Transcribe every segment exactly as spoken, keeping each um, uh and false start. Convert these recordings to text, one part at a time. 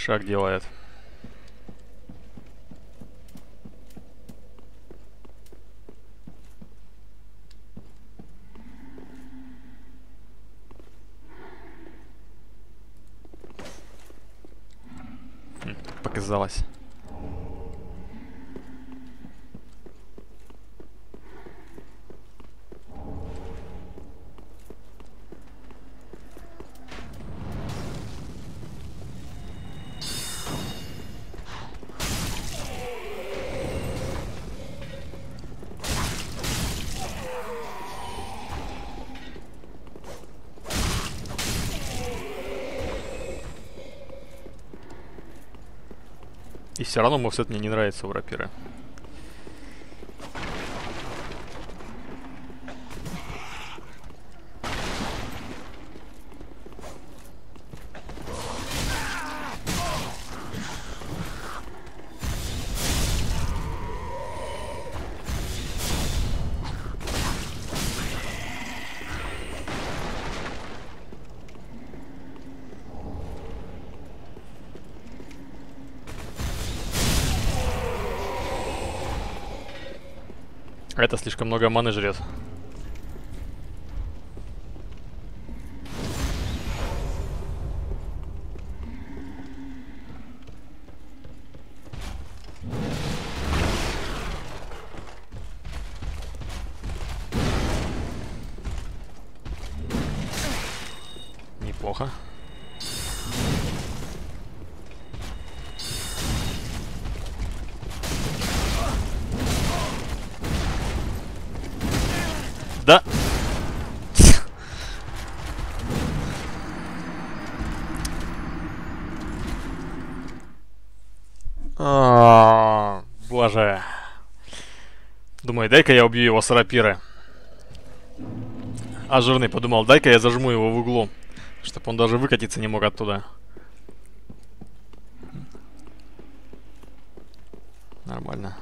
Шаг делает. Хм, показалось. И все равно мофсет мне не нравится у рапиры. Это слишком много маны жрет. Неплохо. Да. А, боже. Думаю, дай-ка я убью его с рапиры. А жирный подумал, дай-ка я зажму его в углу, чтобы он даже выкатиться не мог оттуда. Нормально.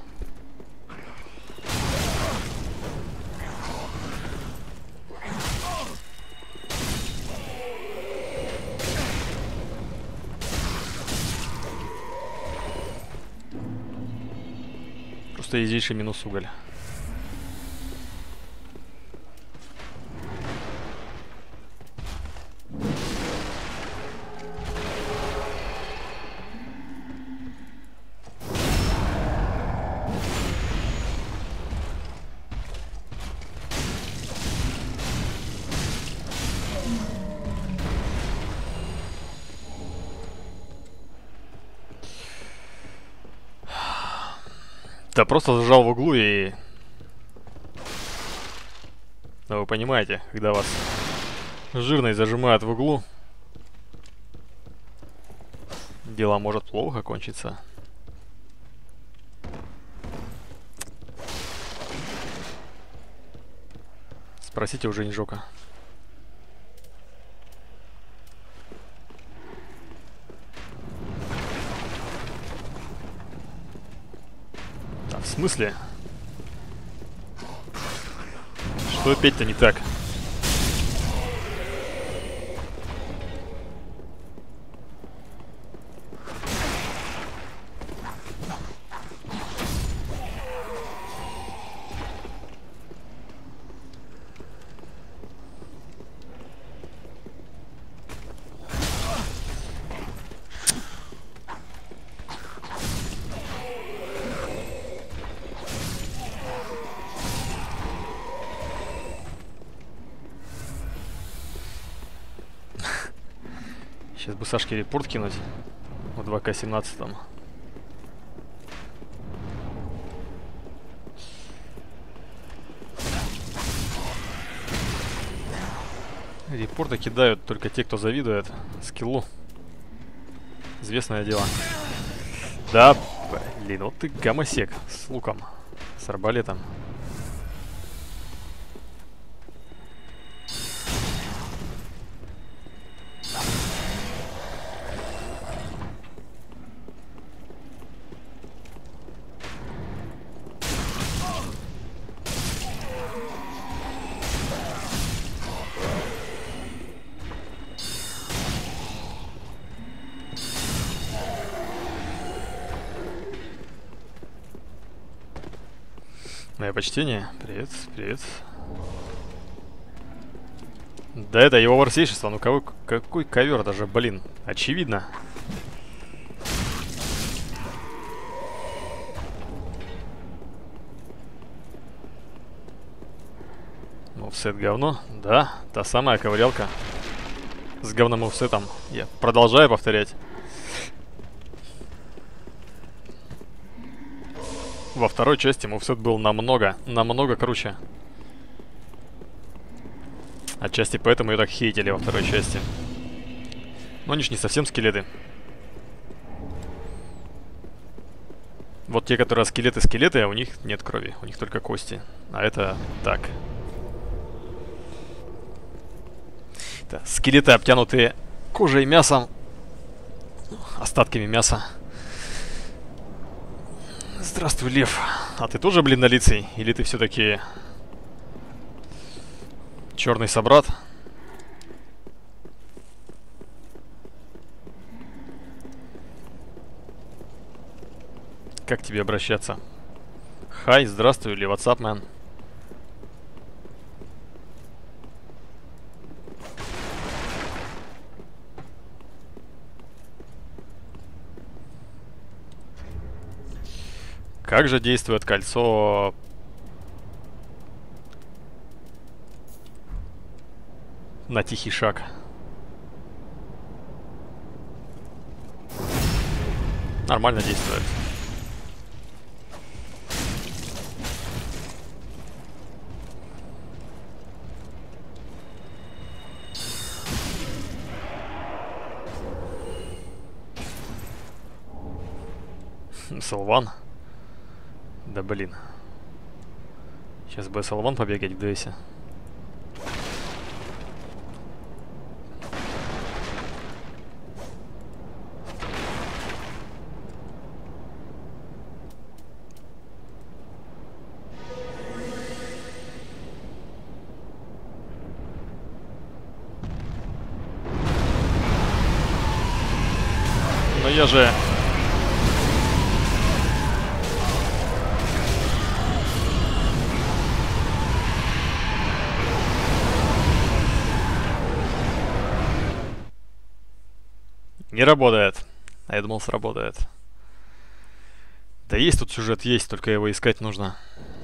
Просто изейший минус уголь. Да просто зажал в углу и... Ну, вы понимаете, когда вас жирный зажимают в углу, дело может плохо кончиться. Спросите уже Нижока. В смысле? Что опять-то не так? Сейчас бы Сашке репорт кинуть в два ка семнадцать. Репорты кидают только те, кто завидует скиллу. Известное дело. Да, блин, вот ты гомосек с луком, с арбалетом. Мое почтение. Привет, привет. Да это его ворсейшество. Ну кого, какой ковер даже, блин. Очевидно. Офсет говно. Да, та самая ковырялка. С говном офсетом. Я продолжаю повторять. Во второй части мувсет был намного, намного круче. Отчасти поэтому ее так хейтили во второй части. Но они ж не совсем скелеты. Вот те, которые скелеты-скелеты, а у них нет крови. У них только кости. А это так. Это скелеты, обтянутые кожей и мясом. Остатками мяса. Здравствуй, Лев. А ты тоже бледнолицый? Или ты все-таки черный собрат? Как к тебе обращаться? Хай, здравствуй, или what's up, man? Как же действует кольцо? На тихий шаг. Нормально действует. Салван. Да блин. Сейчас бы Салван побегать в ДСе. Но я же... Не работает. А я думал, сработает. Да есть тут сюжет, есть, только его искать нужно.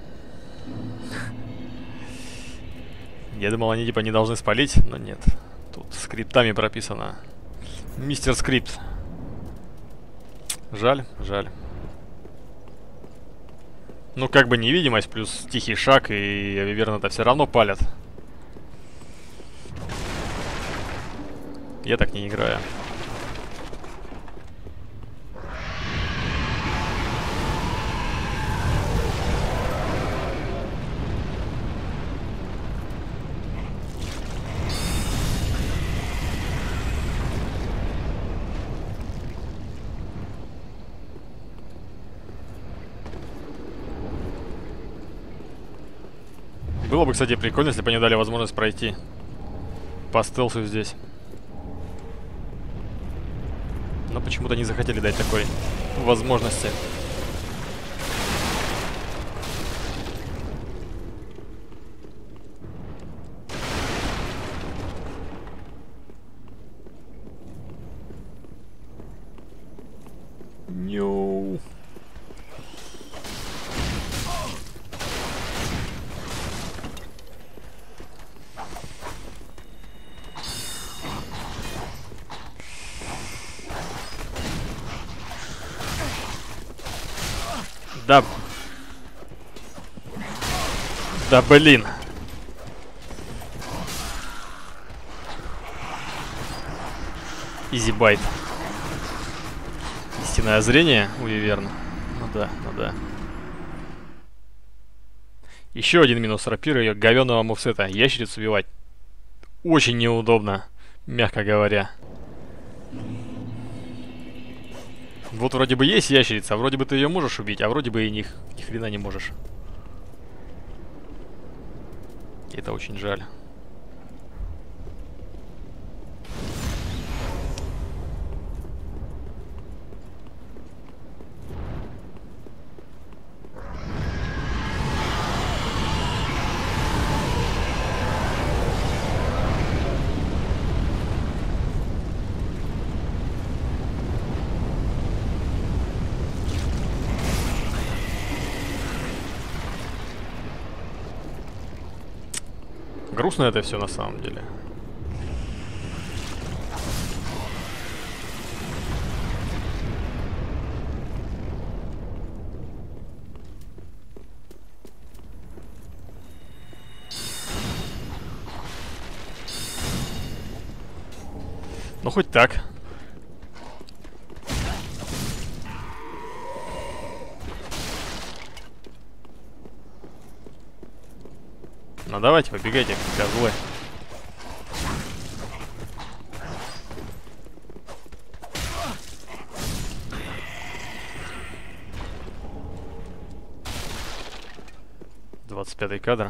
Я думал, они типа не должны спалить, но нет. Тут скриптами прописано. Мистер Скрипт. Жаль, жаль. Ну, как бы невидимость плюс тихий шаг, и Виверна-то все равно палят. Я так не играю. Было бы, кстати, прикольно, если бы они дали возможность пройти по стелсу здесь. Но почему-то не захотели дать такой возможности. Ню. Да. Да блин. Изибайт. Истинное зрение у Виверны. Ну да, ну да. Еще один минус рапиры ее говенного мувсета. Ящериц убивать очень неудобно, мягко говоря. Вот вроде бы есть ящерица, а вроде бы ты ее можешь убить, а вроде бы и ни, ни хрена не можешь. Это очень жаль. грустно это все на самом деле. Ну хоть так. Ну давайте, побегайте, козлы. двадцать пятый кадр.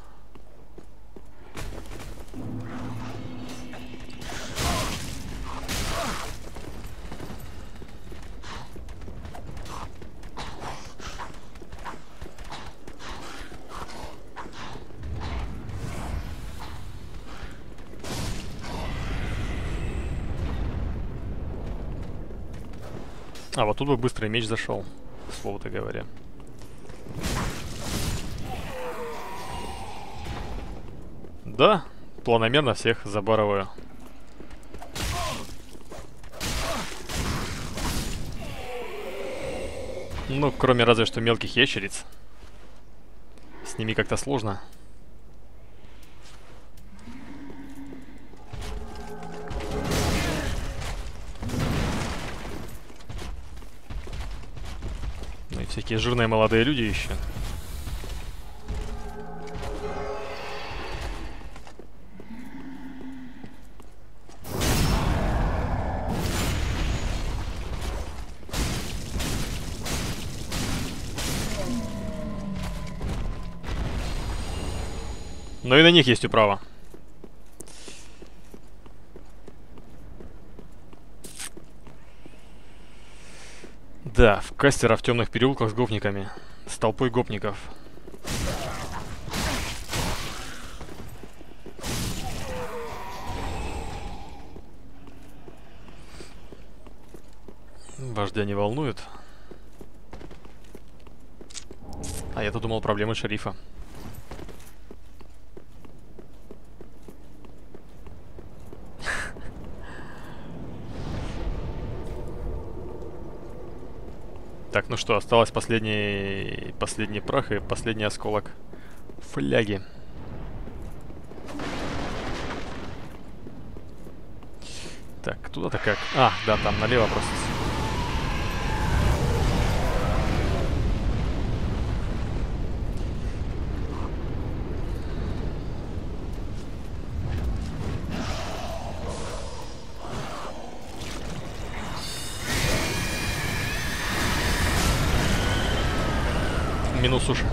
А, вот тут бы быстрый меч зашел, слово-то говоря. Да, планомерно всех забарываю. Ну, кроме разве что мелких ящериц. С ними как-то сложно. Ну и всякие жирные молодые люди еще. Но и на них есть управа. Да, в кастера в темных переулках с гопниками. С толпой гопников. Вождя не волнует. А я-то думал, проблемы шерифа. Так, ну что, осталось последний, последний прах и последний осколок фляги. Так, туда-то как? А, да, там налево просто. Минус уж.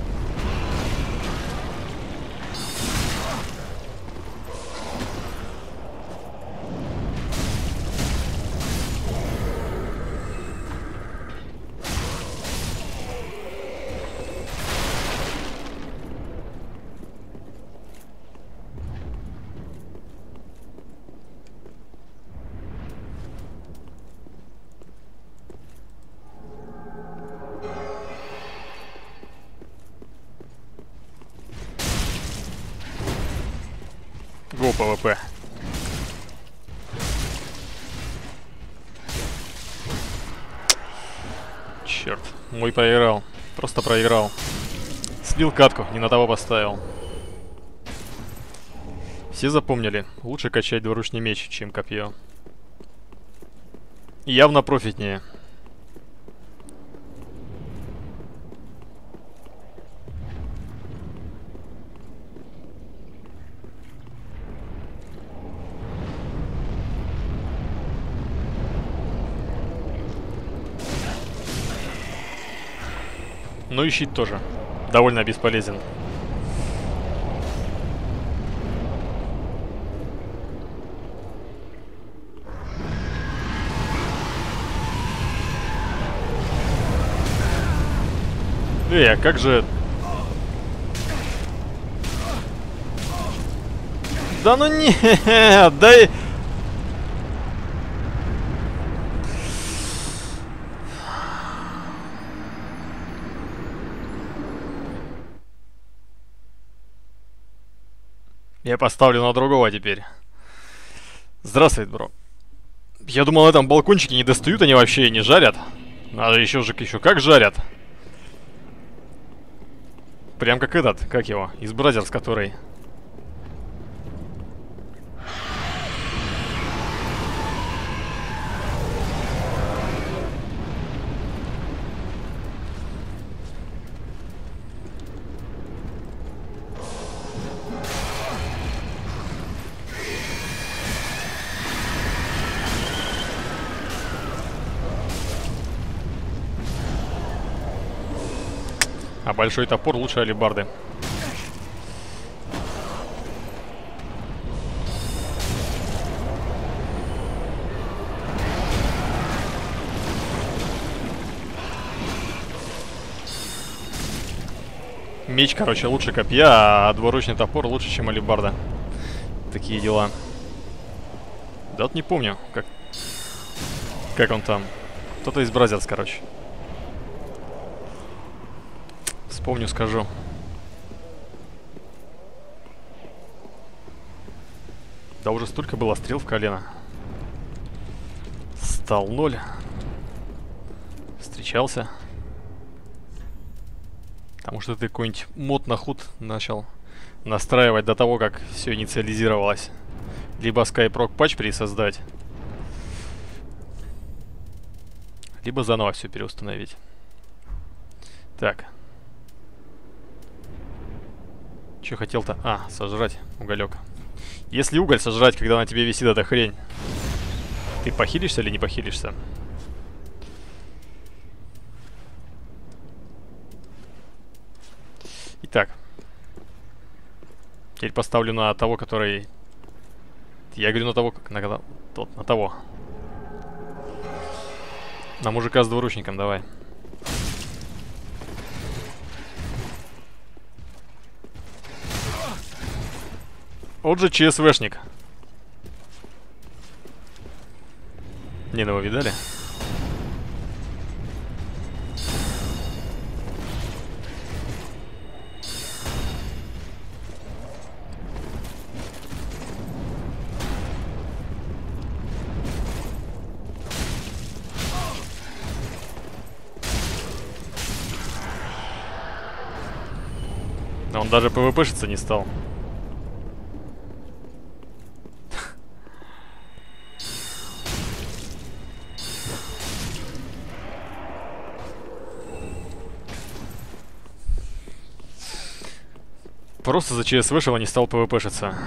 Го ПВП. Черт, мой проиграл. Просто проиграл. Слил катку, не на того поставил. Все запомнили, лучше качать двуручный меч, чем копье. Явно профитнее. Ну и щит тоже довольно бесполезен. Эй, а как же... Да ну нет, дай... Я поставлю на другого теперь. Здравствуй, бро. Я думал, на этом балкончике не достают они вообще и не жарят. Надо еще же еще как жарят. Прям как этот, как его, из Бразерс, который... А большой топор лучше алебарды. Меч, короче, лучше копья, а двуручный топор лучше, чем алебарда. Такие дела. Да вот не помню, как, как он там. Кто-то из Бразерс, короче. Вспомню, скажу. Да уже столько было стрел в колено. Стал ноль. Встречался. Потому что ты какой-нибудь мод на худ начал настраивать до того, как все инициализировалось. Либо Skyproc патч пересоздать, либо заново все переустановить. Так. Че хотел-то? А, сожрать уголек. Если уголь сожрать, когда на тебе висит эта хрень, ты похилишься или не похилишься? Итак. Теперь поставлю на того, который... Я говорю на того, как на, тот, на того. На мужика с двуручником, давай. Вот же ЧСВшник. Не, ну его видали? Но он даже пвпшиться не стал. Просто за ЧС вышел, а не стал пвпшиться.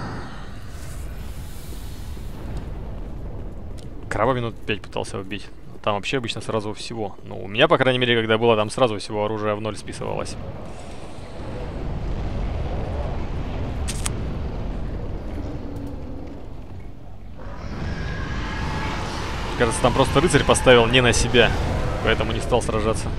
Краба минут пять пытался убить. Там вообще обычно сразу всего. Ну, у меня, по крайней мере, когда было, там сразу всего оружие в ноль списывалось. Кажется, там просто рыцарь поставил не на себя, поэтому не стал сражаться.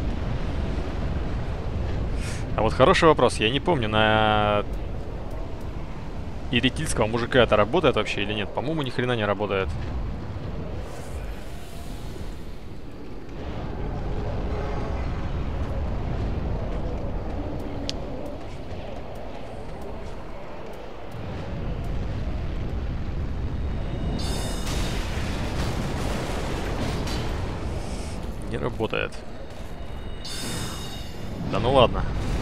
А вот хороший вопрос. Я не помню, на Иретильского мужика это работает вообще или нет? По-моему, ни хрена не работает. Не работает. Да ну ладно.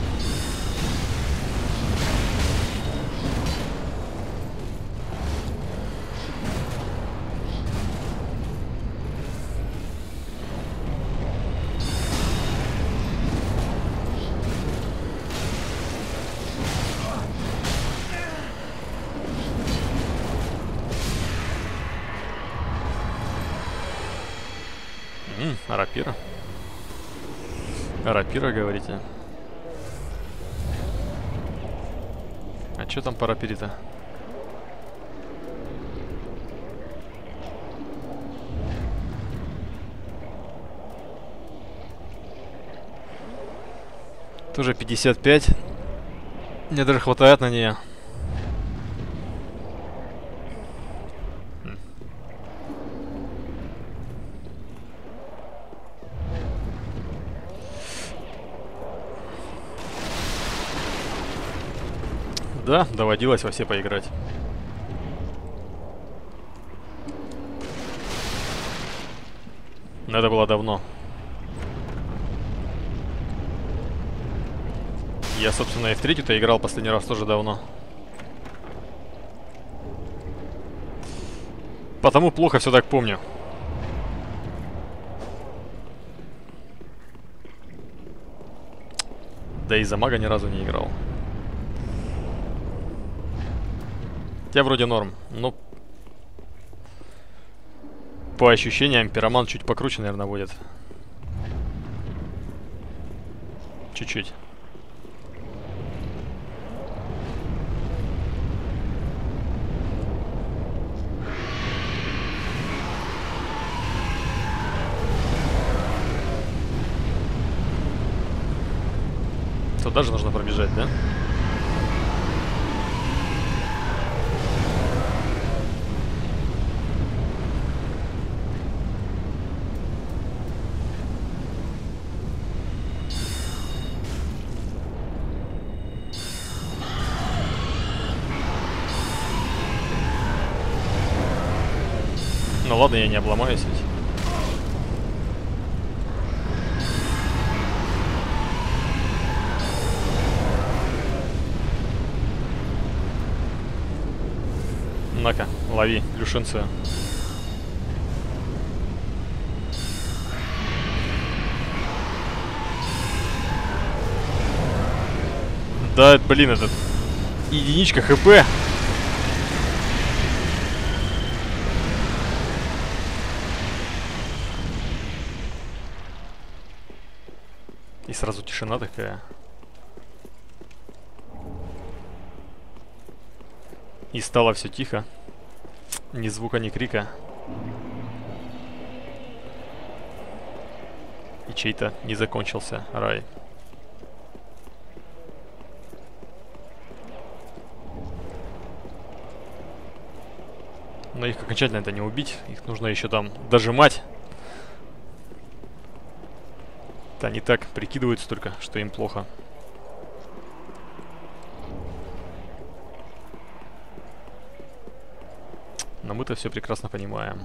М-м, а рапира? А рапира, говорите? А что там по рапире-то? Тоже пятьдесят пять. Мне даже хватает на нее. Да, доводилось во все поиграть. Но это было давно. Я, собственно, и в третью-то играл последний раз тоже давно. Потому плохо все так помню. Да и за мага ни разу не играл. Хотя вроде норм, но по ощущениям пироман чуть покруче, наверное, будет. Чуть-чуть. Туда же нужно пробежать, да? Ну ладно, я не обломаюсь ведь. На-ка, лови люшинцию. Да, блин, этот единичка хп. И сразу тишина такая. И стало все тихо. Ни звука, ни крика. И чей-то не закончился рай. Но их окончательно это не убить. Их нужно еще там дожимать. Они так прикидываются только, что им плохо. Но мы-то все прекрасно понимаем.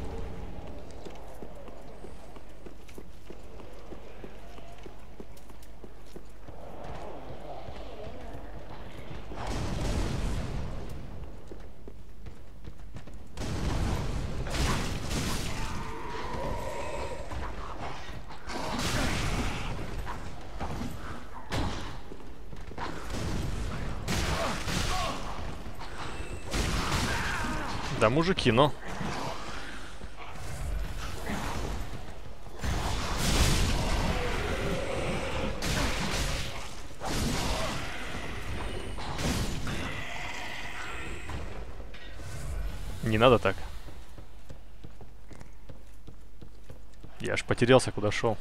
Да, мужики, но... Не надо так. Я аж потерялся, куда шел.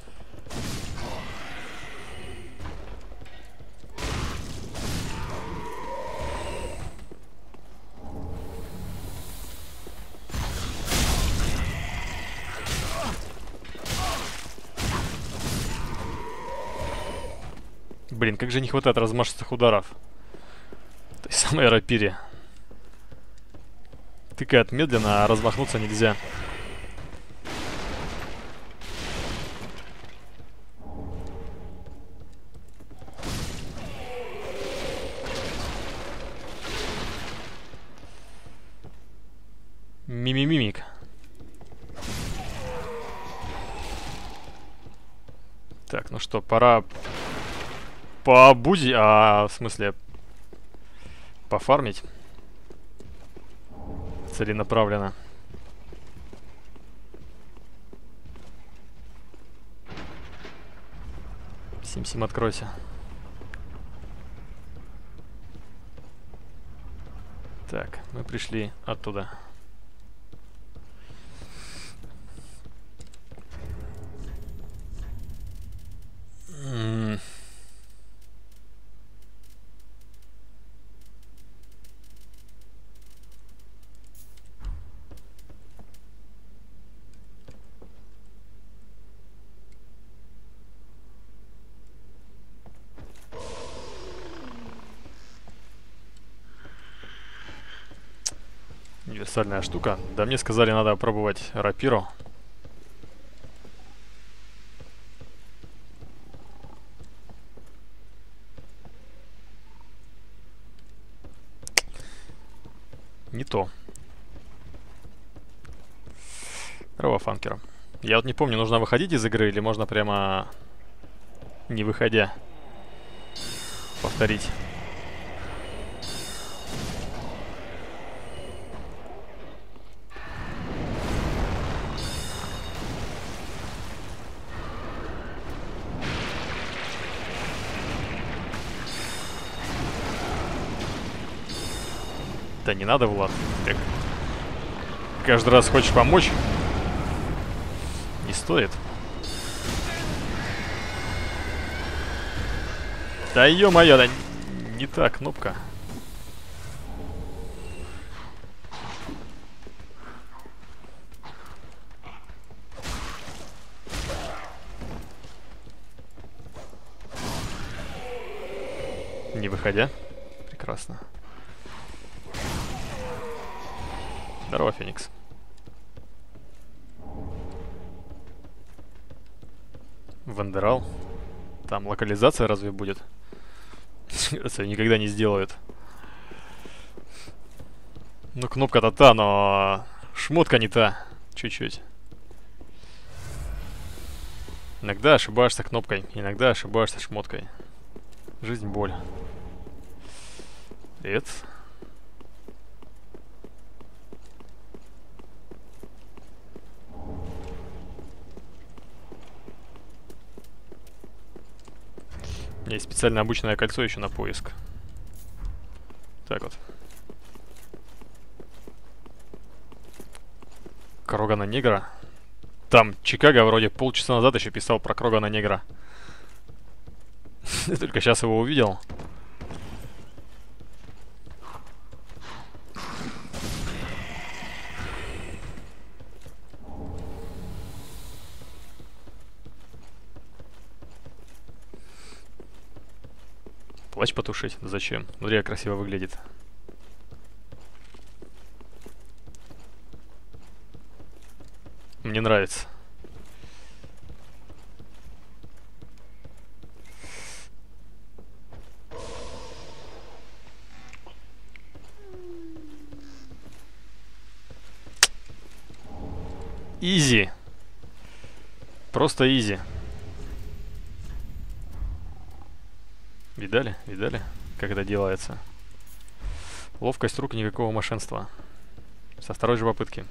Блин, как же не хватает размашистых ударов. Той самой рапире. Тыкает медленно, а размахнуться нельзя. Мимимимик. Так, ну что, пора пообузи, а в смысле пофармить целенаправленно. Сим-Сим, откройся. Так, мы пришли оттуда. М-м. Универсальная штука. Да мне сказали, надо пробовать рапиру. Не то. Здорово, фанкер. Я вот не помню, нужно выходить из игры или можно прямо не выходя повторить. Да не надо, Влад. Ты каждый раз хочешь помочь? Не стоит. Да ё-моё, да не та кнопка. Не выходя. Прекрасно. Здорово, Феникс. Вандерал. Там локализация разве будет? Это никогда не сделают. Ну, кнопка-то та, но шмотка не та. Чуть-чуть. Иногда ошибаешься кнопкой, иногда ошибаешься шмоткой. Жизнь боль. Привет. У меня есть специально обычное кольцо еще на поиск. Так вот. Крогана Негра. Там Чикаго вроде полчаса назад еще писал про Крогана Негра. Я только сейчас его увидел. Плащ потушить? Зачем? Смотри, как красиво выглядит. Мне нравится. Изи. Просто изи. Видали? Видали? Как это делается? Ловкость рук, никакого мошенства. Со второй же попытки.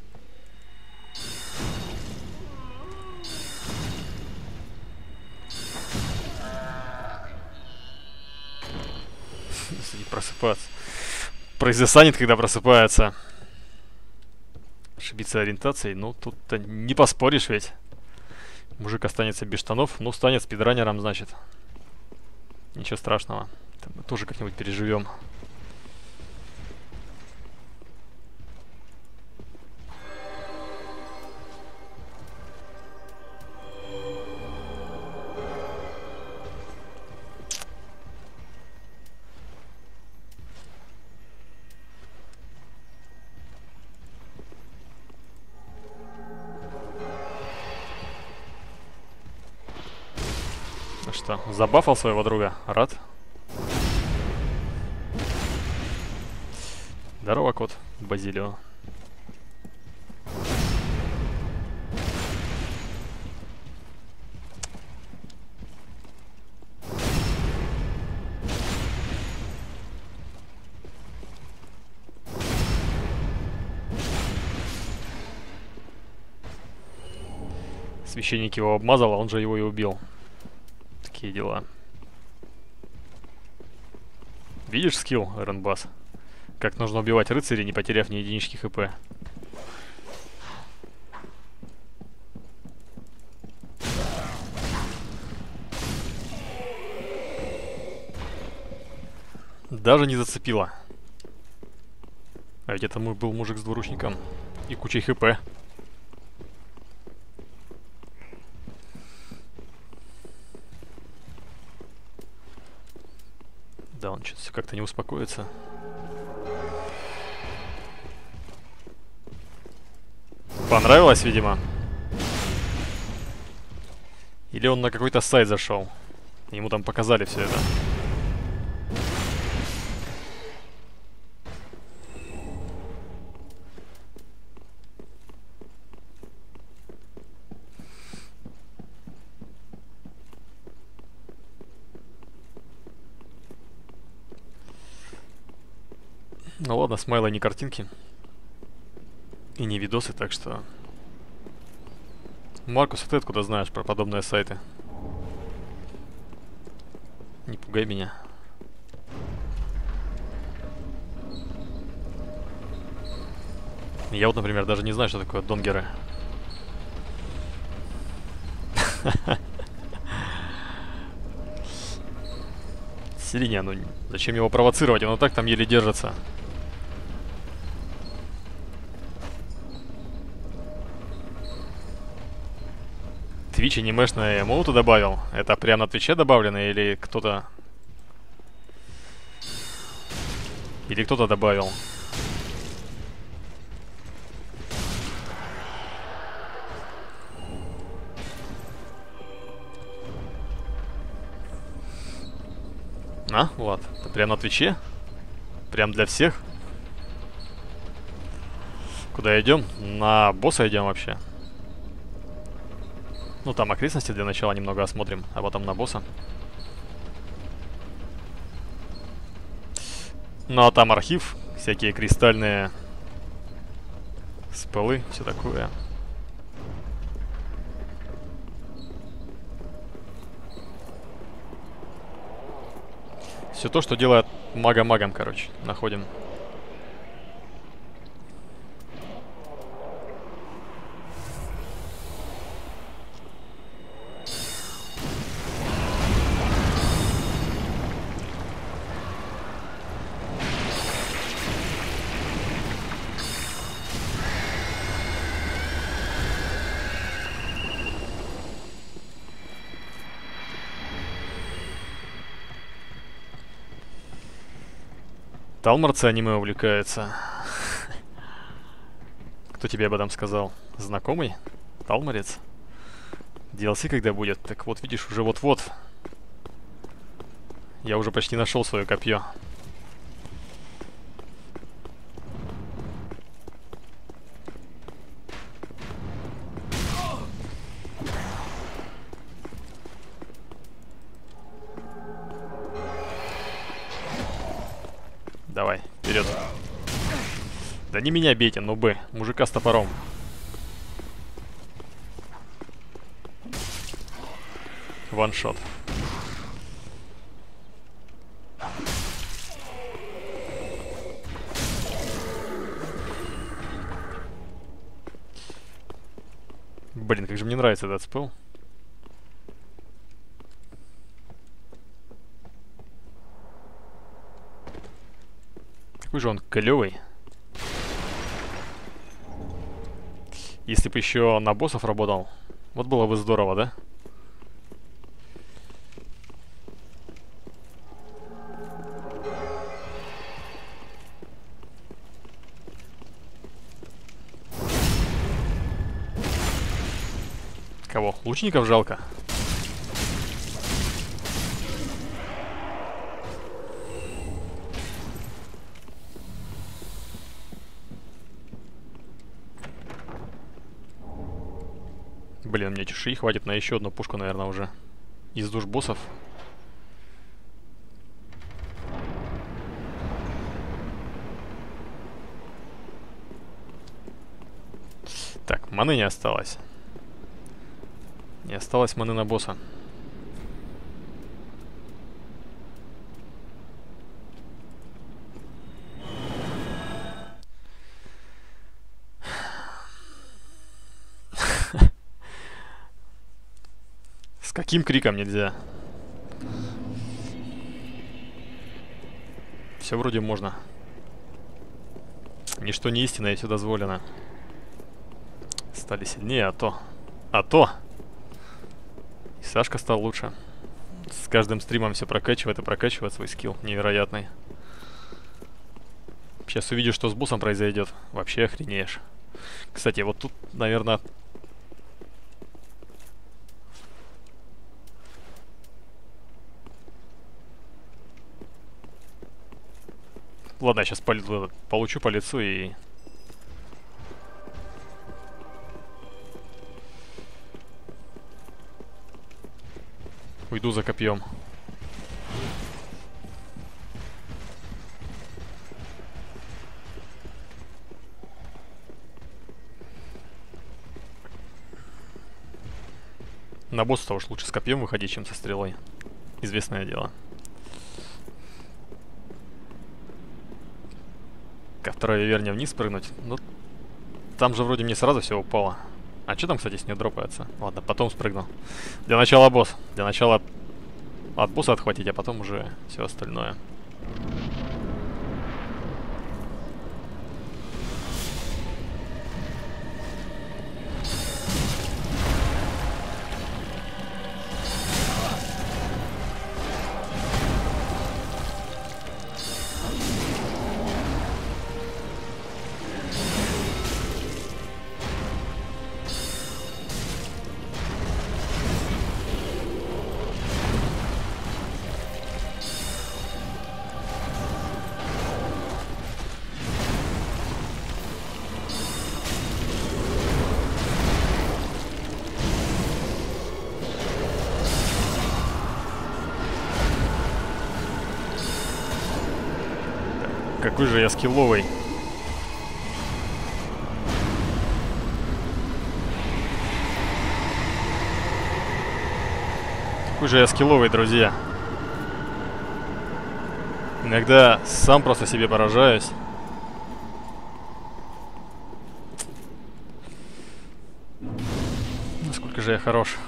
И просыпаться. Произосанит, когда просыпается. Ошибиться ориентацией, ну тут-то не поспоришь ведь. Мужик останется без штанов, ну станет спидранером, значит. Ничего страшного. Это мы тоже как-нибудь переживем. Что, забафал своего друга? Рад? Здорово, кот Базилио. Священник его обмазал, а он же его и убил. Такие дела. Видишь скилл, Эренбас? Как нужно убивать рыцарей, не потеряв ни единички хп. Даже не зацепило. А ведь это мой был мужик с двуручником и кучей хп. Да, он что-то как-то не успокоится. Понравилось, видимо. Или он на какой-то сайт зашел. Ему там показали все это. Ну ладно, смайлы не картинки. И не видосы, так что... Маркус, а ты откуда знаешь про подобные сайты? Не пугай меня. Я вот, например, даже не знаю, что такое донгеры. Сириня, ну зачем его провоцировать? Он и так там еле держится. Твич анимешное эмоуты добавил. Это прямо на Твиче добавлено или кто-то... Или кто-то добавил? А, вот. Это прямо на Твиче? Прям для всех? Куда идем? На босса идем вообще. Ну, там окрестности для начала немного осмотрим, а потом на босса. Ну, а там архив, всякие кристальные спелы, все такое. Все то, что делает мага магом, короче, находим. Талморцы аниме увлекаются. Кто тебе об этом сказал? Знакомый? Талморец? ди эл си когда будет? Так вот, видишь, уже вот-вот. Я уже почти нашел свое копье. Давай, вперед. Да не меня бейте, ну бы, мужика с топором. Ваншот. Блин, как же мне нравится этот спел. Какой же он клевый. Если бы еще на боссов работал, вот было бы здорово, да? Кого? Лучников жалко. Блин, мне чешуи хватит на еще одну пушку, наверное, уже. Из душ боссов. Так, маны не осталось. Не осталось маны на босса. С каким криком нельзя? Все вроде можно. Ничто не истинно, и все дозволено. Стали сильнее, а то... А то! И Сашка стал лучше. С каждым стримом все прокачивает и прокачивает свой скилл невероятный. Сейчас увидишь, что с боссом произойдет. Вообще охренеешь. Кстати, вот тут, наверное... Ладно, я сейчас получу по лицу и... Уйду за копьем. На босса уж лучше с копьем выходить, чем со стрелой. Известное дело. Ко второй вернее вниз прыгнуть. Ну, там же вроде мне сразу все упало. А что там, кстати, с нее дропается? Ладно, потом спрыгну. Для начала босс. Для начала от босса отхватить, а потом уже все остальное. Какой же я скилловый. Какой же я скилловый, друзья. Иногда сам просто себе поражаюсь. Насколько же я хорош.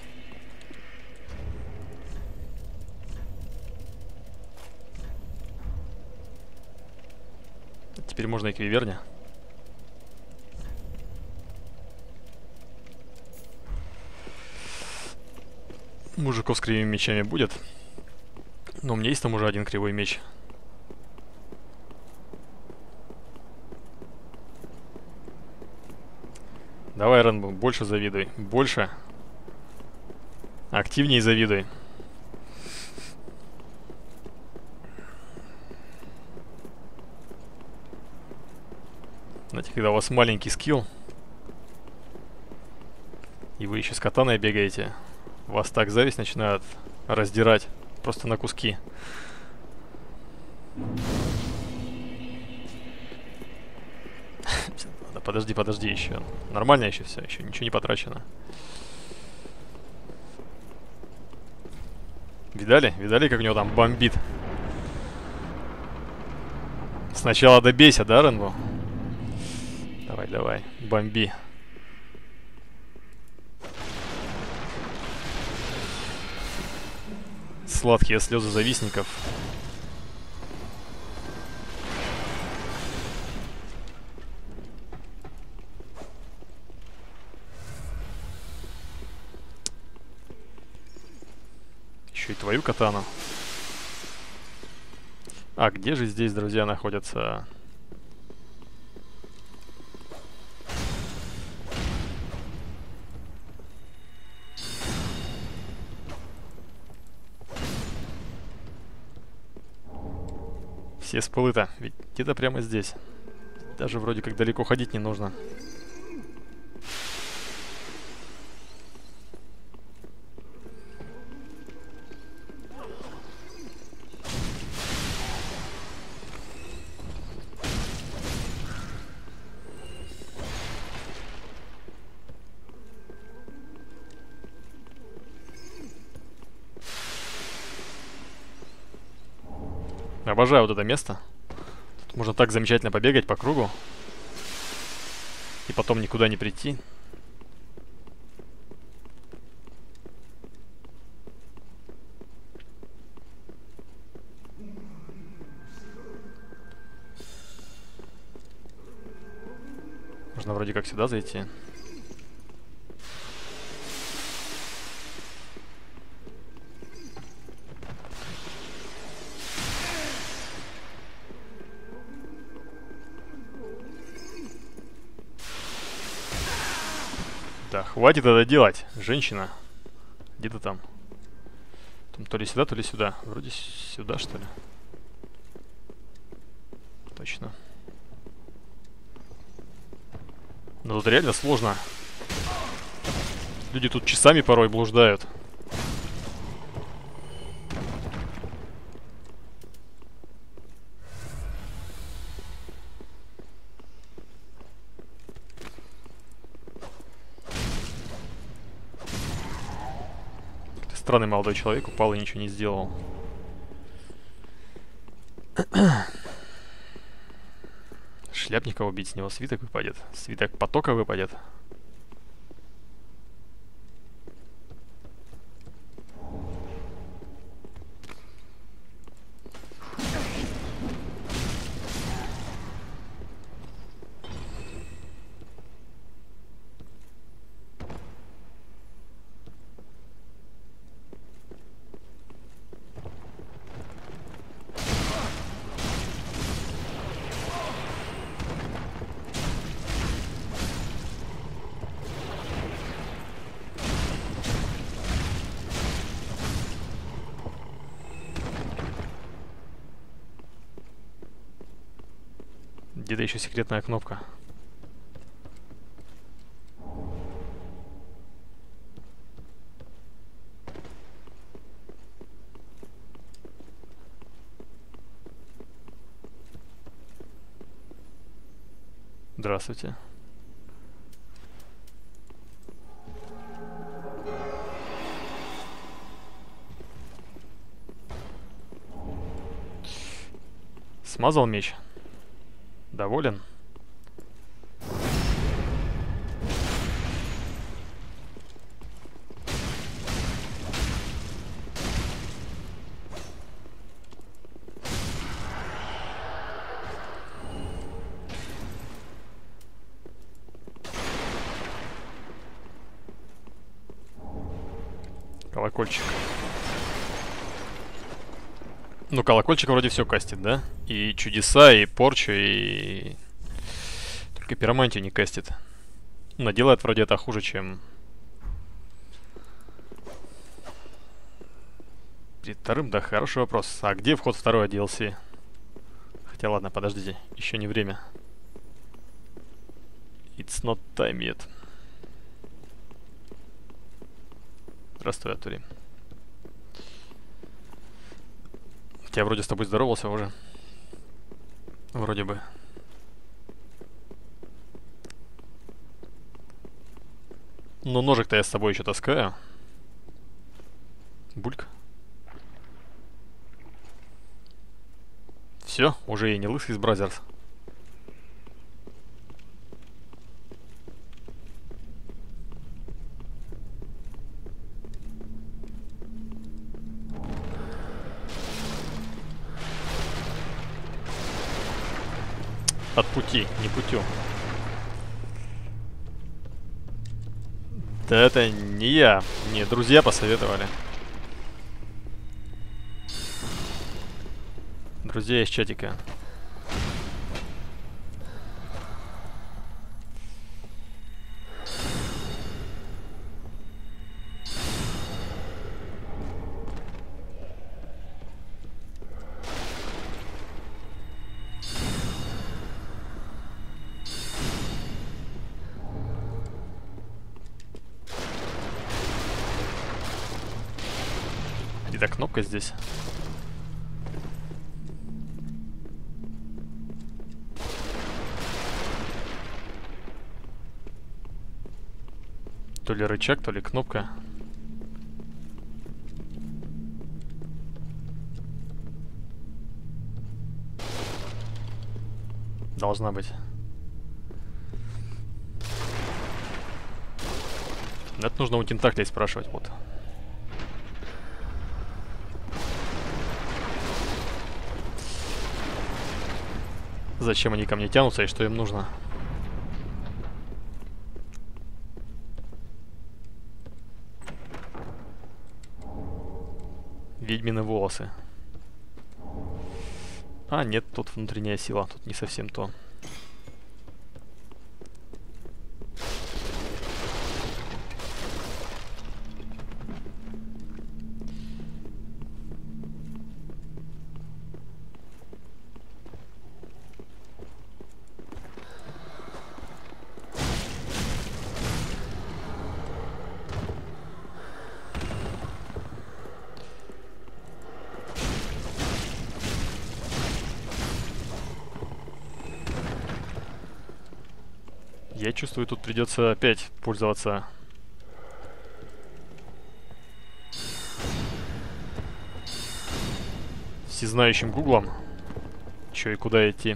Теперь можно и к виверне. Мужиков с кривыми мечами будет. Но у меня есть там уже один кривой меч. Давай, Рэнбо, больше завидуй. Больше. Активнее завидуй. Знаете, когда у вас маленький скилл, и вы еще с катаной бегаете, вас так зависть начинает раздирать просто на куски. Подожди, подожди еще. Нормально еще все, еще ничего не потрачено. Видали? Видали, как у него там бомбит? Сначала добейся, да, Рэнбо? Давай, давай, бомби. Сладкие слезы завистников. Еще и твою катану. А где же здесь, друзья, находятся... Все спылы-то, ведь где-то прямо здесь. Даже вроде как далеко ходить не нужно. Обожаю вот это место. Тут можно так замечательно побегать по кругу. И потом никуда не прийти. Можно вроде как сюда зайти. Да хватит это делать, женщина. Где ты там? Там то ли сюда, то ли сюда. Вроде сюда, что ли. Точно. Но тут реально сложно. Люди тут часами порой блуждают. Странный молодой человек упал и ничего не сделал. Шляпника убить, с него свиток выпадет. Свиток потока выпадет. Где-то еще секретная кнопка. Здравствуйте. Смазал меч. Доволен? Колокольчик. Ну, колокольчик вроде все кастит, да? И чудеса, и порчу, и... Только пиромантию не кастит. Но делает вроде это хуже, чем... Перед вторым, да, хороший вопрос. А где вход второй ди эл си? Хотя ладно, подождите, еще не время. It's not time yet. Здравствуй, Атури. Я вроде с тобой здоровался уже. Вроде бы. Но ножик-то я с собой еще таскаю. Бульк. Все, уже и не лысый из Бразерс. От пути, не путем. Да это не я. Мне друзья посоветовали. Друзья из чатика. Где-то кнопка здесь. То ли рычаг, то ли кнопка. Должна быть. Это нужно у тентаклей спрашивать, вот. Зачем они ко мне тянутся и что им нужно? Ведьмины волосы. А, нет, тут внутренняя сила. Тут не совсем то. Я чувствую, тут придется опять пользоваться всезнающим гуглом. Чё и куда идти.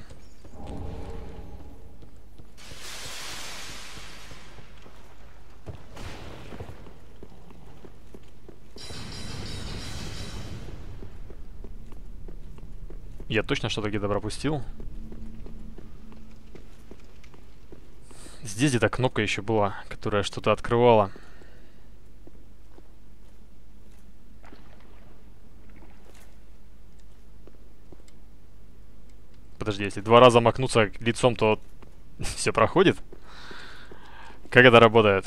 Я точно что-то где-то пропустил. Здесь где-то кнопка еще была, которая что-то открывала. Подожди, если два раза макнуться лицом, то все проходит? Как это работает?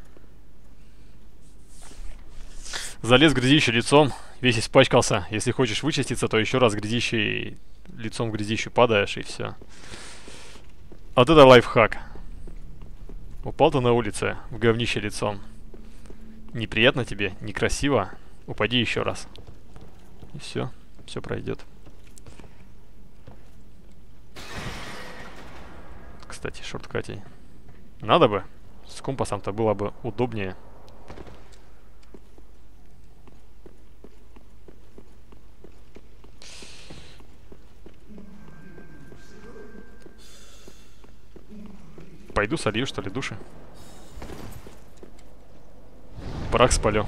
Залез в грязище лицом, весь испачкался. Если хочешь вычиститься, то еще раз грязище и лицом в грязище падаешь, и все. Вот это лайфхак. Упал ты на улице в говнище лицом. Неприятно тебе, некрасиво. Упади еще раз. И все, все пройдет. Кстати, шорткатей. Надо бы. С компасом-то было бы удобнее. Пойду солью, что ли, души. Прах спалю.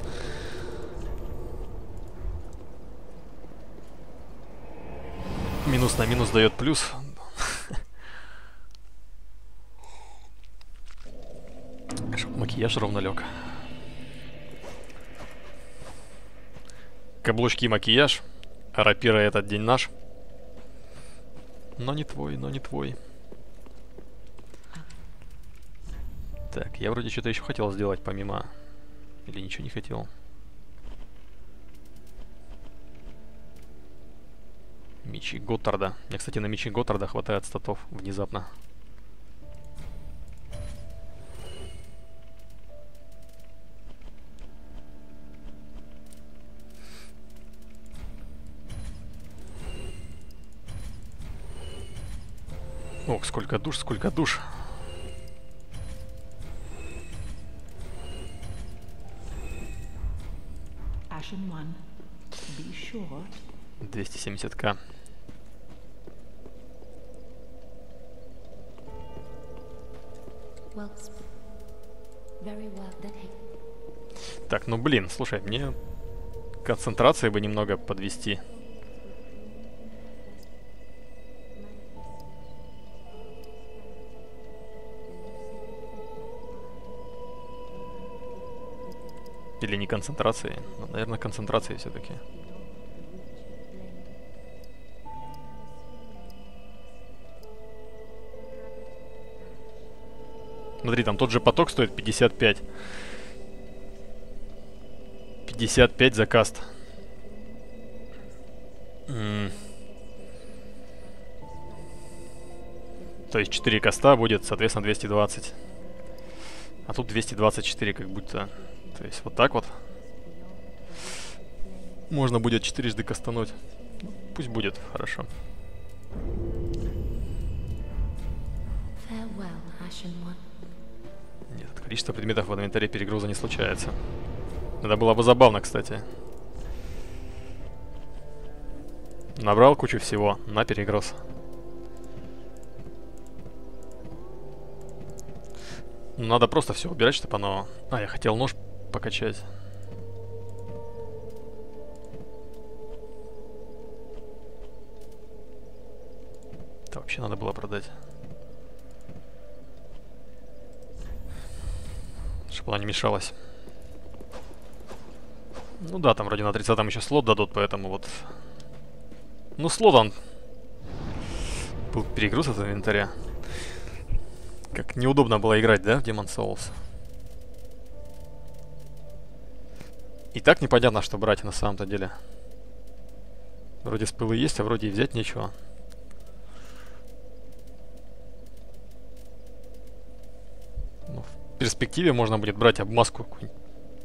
Минус на минус дает плюс. Чтоб макияж ровно лег. Каблучки, макияж. А рапира этот день наш. Но не твой, но не твой. Так, я вроде что-то еще хотел сделать помимо... Или ничего не хотел? Мечи Готтарда. Мне, кстати, на мечи Готтарда хватает статов внезапно. Ох, сколько душ, сколько душ. двести семьдесят ка. Так, ну блин, слушай, мне концентрации бы немного подвести. Или не концентрации? Ну, наверное, концентрации все-таки. Смотри, там тот же поток стоит пятьдесят пять. пятьдесят пять за каст. М-м. То есть четыре каста будет, соответственно, двести двадцать. А тут двести двадцать четыре как будто. То есть вот так вот. Можно будет четырежды кастануть. Пусть будет, хорошо. Нет, количество предметов в инвентаре перегруза не случается. Это было бы забавно, кстати. Набрал кучу всего, на перегруз. Надо просто все убирать, чтобы оно... А, я хотел нож покачать. Это вообще надо было продать. Чтобы она не мешалась. Ну да, там вроде на тридцатом еще слот дадут, поэтому вот... Ну, слот он... Был перегруз от инвентаря. Как неудобно было играть, да, в Demon's Souls? И так непонятно, что брать на самом-то деле. Вроде спылы есть, а вроде и взять нечего. Ну, в перспективе можно будет брать обмазку какую-нибудь.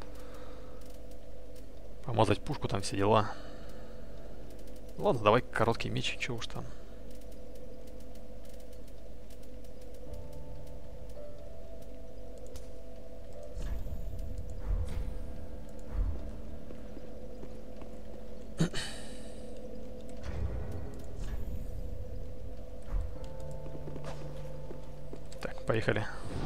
Помазать пушку, там все дела. Ладно, давай короткий меч, чего уж там. Так, поехали.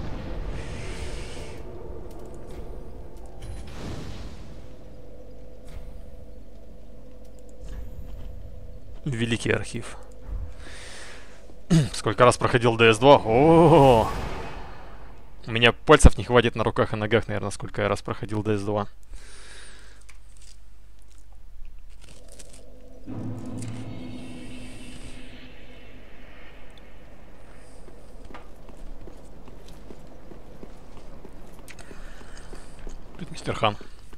Великий архив. Сколько раз проходил ди эс два? О-о-о! У меня пальцев не хватит на руках и ногах, наверное, сколько я раз проходил ди эс два. Привет, мистер Хан.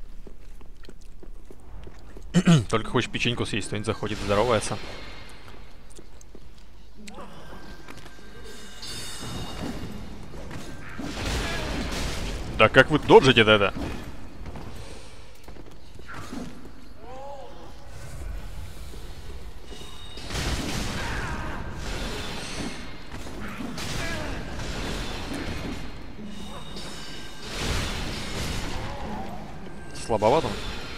Только хочешь печеньку съесть, кто-нибудь заходит, здоровается. Да как вы доджите-то это? Слабовато.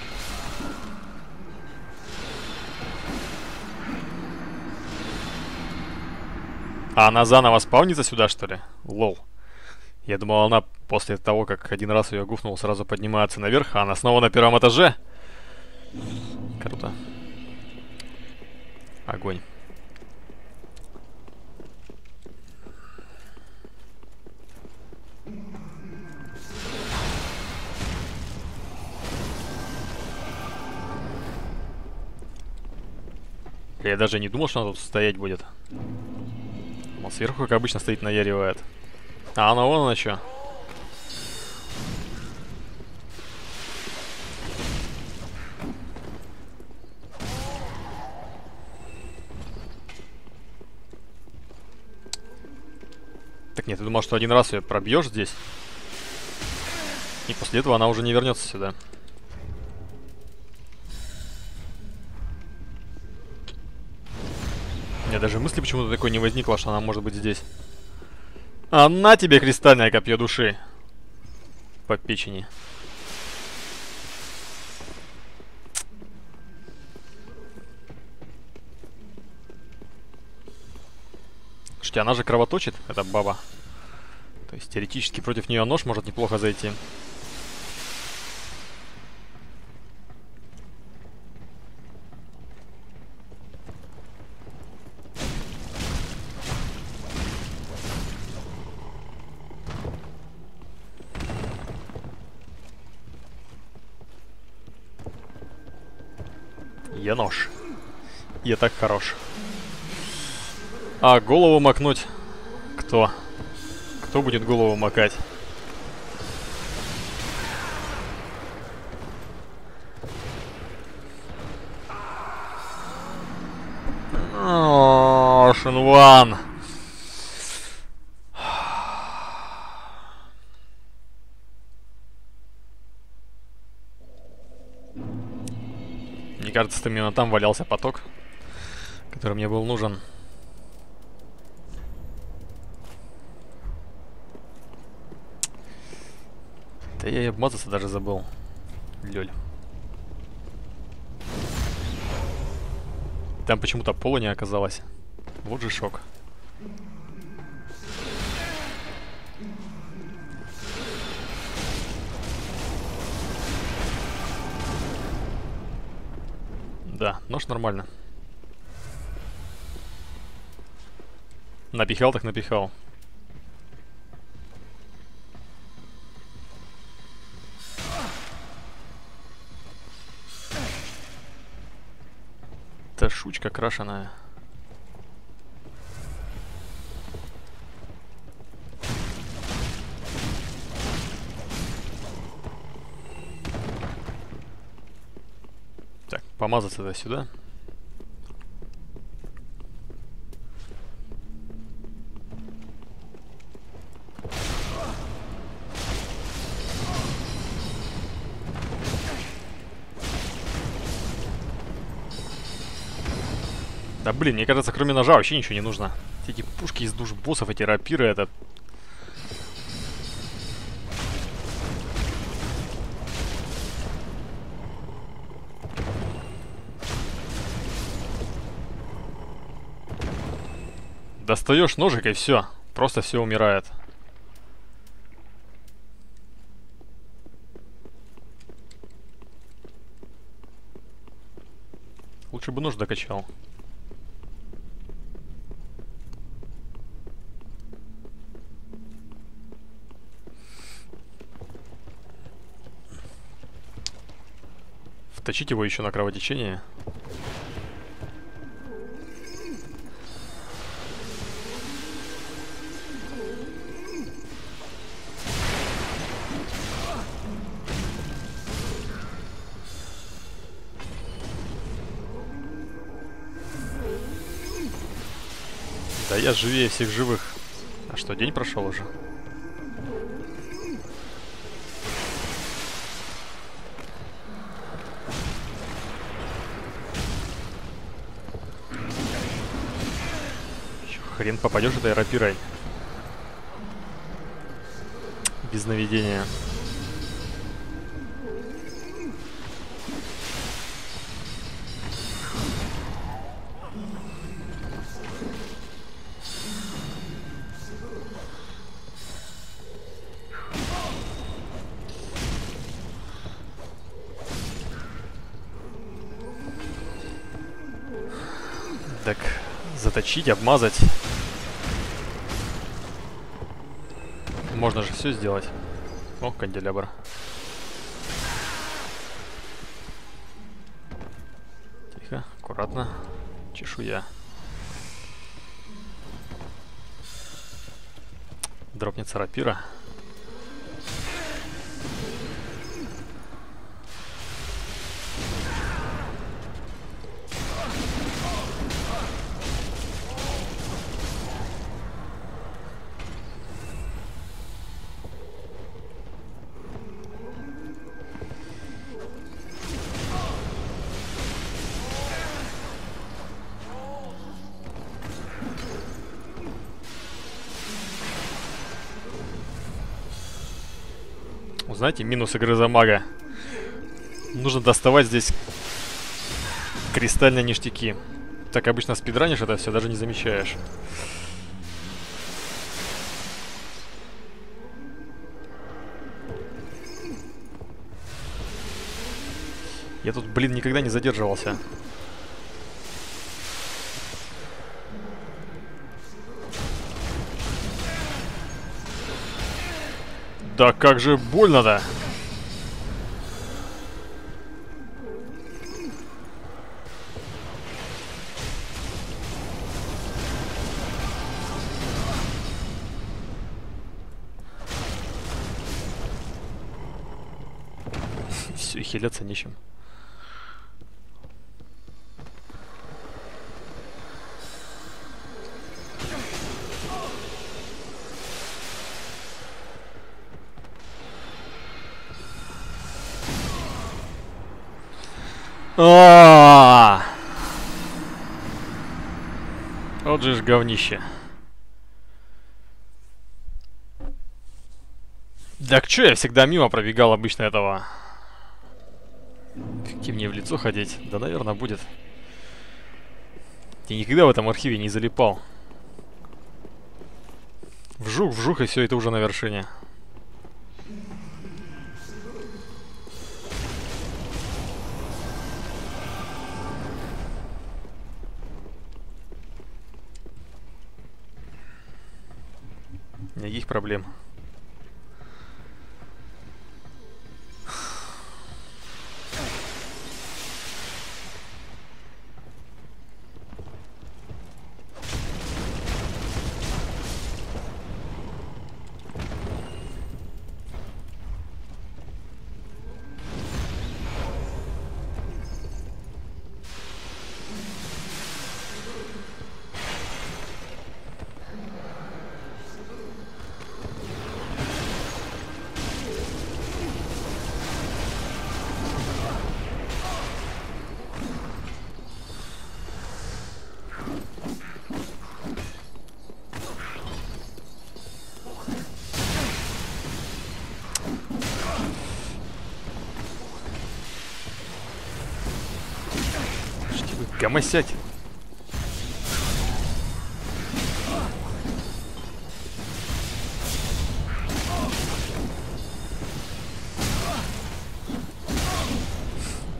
А она заново спавнится сюда, что ли? Лол. Я думал, она после того, как один раз ее гуфнул, сразу поднимается наверх, а она снова на первом этаже. Круто. Огонь. Я даже не думал, что она тут стоять будет. Он сверху, как обычно, стоит, наяривает. А она вон она что. Так нет, ты думал, что один раз ее пробьешь здесь? И после этого она уже не вернется сюда. У меня даже мысли почему-то такой не возникло, что она может быть здесь. А на тебе кристальное копье души. По печени. Слушайте, она же кровоточит, эта баба. То есть теоретически против нее нож может неплохо зайти. Я нож. Я так хорош. А голову макнуть? Кто? Кто будет голову макать? О, Шинван. Мне кажется, именно там валялся поток, который мне был нужен. Да я и обмазаться даже забыл. Лёль. Там почему-то пола не оказалось. Вот же шок. Да, нож нормально. Напихал так напихал. Это шучка крашеная. Так, помазаться тогда сюда. Да блин, мне кажется, кроме ножа вообще ничего не нужно. Эти пушки из душ боссов, эти рапиры, это... Достаешь ножик и все. Просто все умирает. Лучше бы нож докачал. Вточить его еще на кровотечение. Да я живее всех живых. А что, день прошел уже? Еще хрен попадешь этой рапирой. Без наведения. Так, заточить, обмазать. Можно же все сделать. О, канделябр. Тихо, аккуратно. Чешуя. Дропнется рапира. Знаете, минус игры за мага. Нужно доставать здесь кристальные ништяки. Так обычно спидранишь это все, даже не замечаешь. Я тут, блин, никогда не задерживался. Да как же больно-то! Все, хиляться нечем. А-а-а! Вот же ж говнище. Так чё, я всегда мимо пробегал обычно этого. Каким мне в лицо ходить? Да, наверное, будет. Я никогда в этом архиве не залипал. Вжух, вжух, и все, это уже на вершине. Никаких проблем. Гомосять.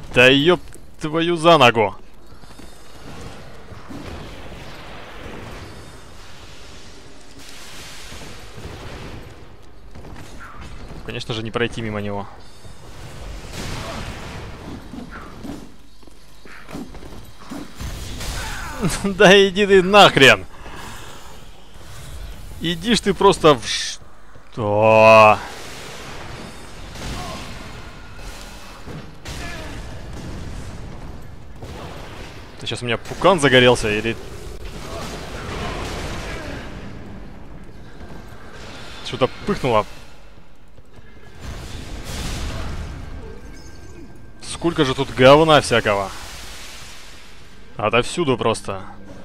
Да ёб твою за ногу. Конечно же, не пройти мимо него. Да иди ты нахрен! Иди ж ты просто в что? Ты сейчас у меня пукан загорелся или... Что-то пыхнуло. Сколько же тут говна всякого. Отовсюду просто.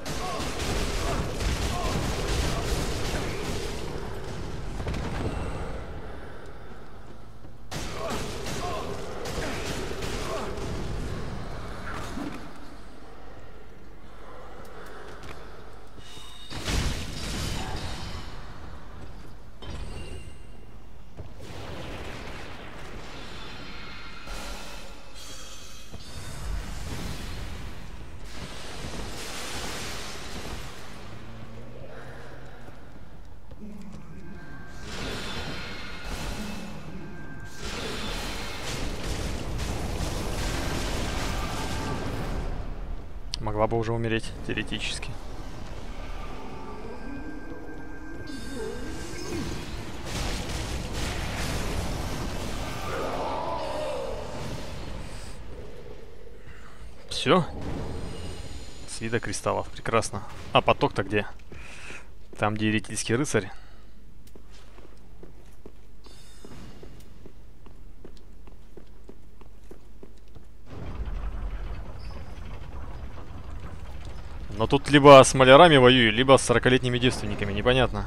Могла бы уже умереть, теоретически. Все. Свиток кристаллов. Прекрасно. А поток-то где? Там, где еретический рыцарь. Но тут либо с малярами воюю, либо с сорокалетними девственниками. Непонятно.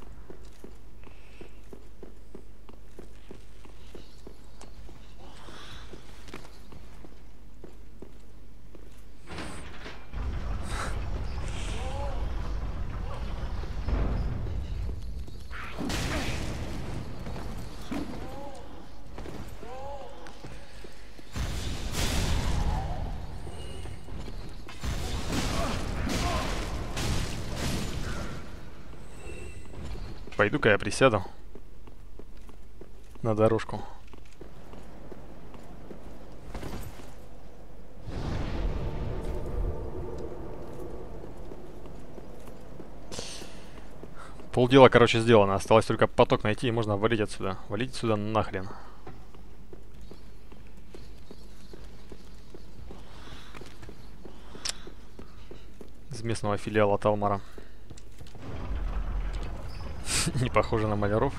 Пойду-ка я присяду на дорожку. Полдела, короче, сделано. Осталось только поток найти, и можно валить отсюда. Валить отсюда нахрен. Из местного филиала Талмара. Не похоже на маляров.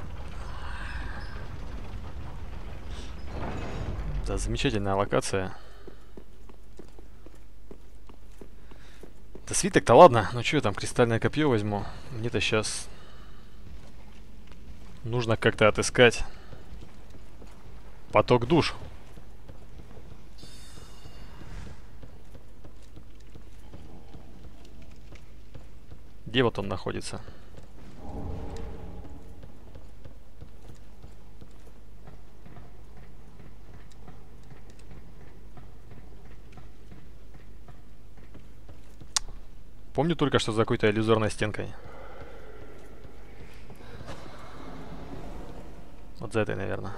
Да, замечательная локация. Да свиток-то ладно. Ну что я там, кристальное копье возьму. Мне-то сейчас нужно как-то отыскать поток душ. Где вот он находится? Помню только, что за какой-то иллюзорной стенкой. Вот за этой, наверное.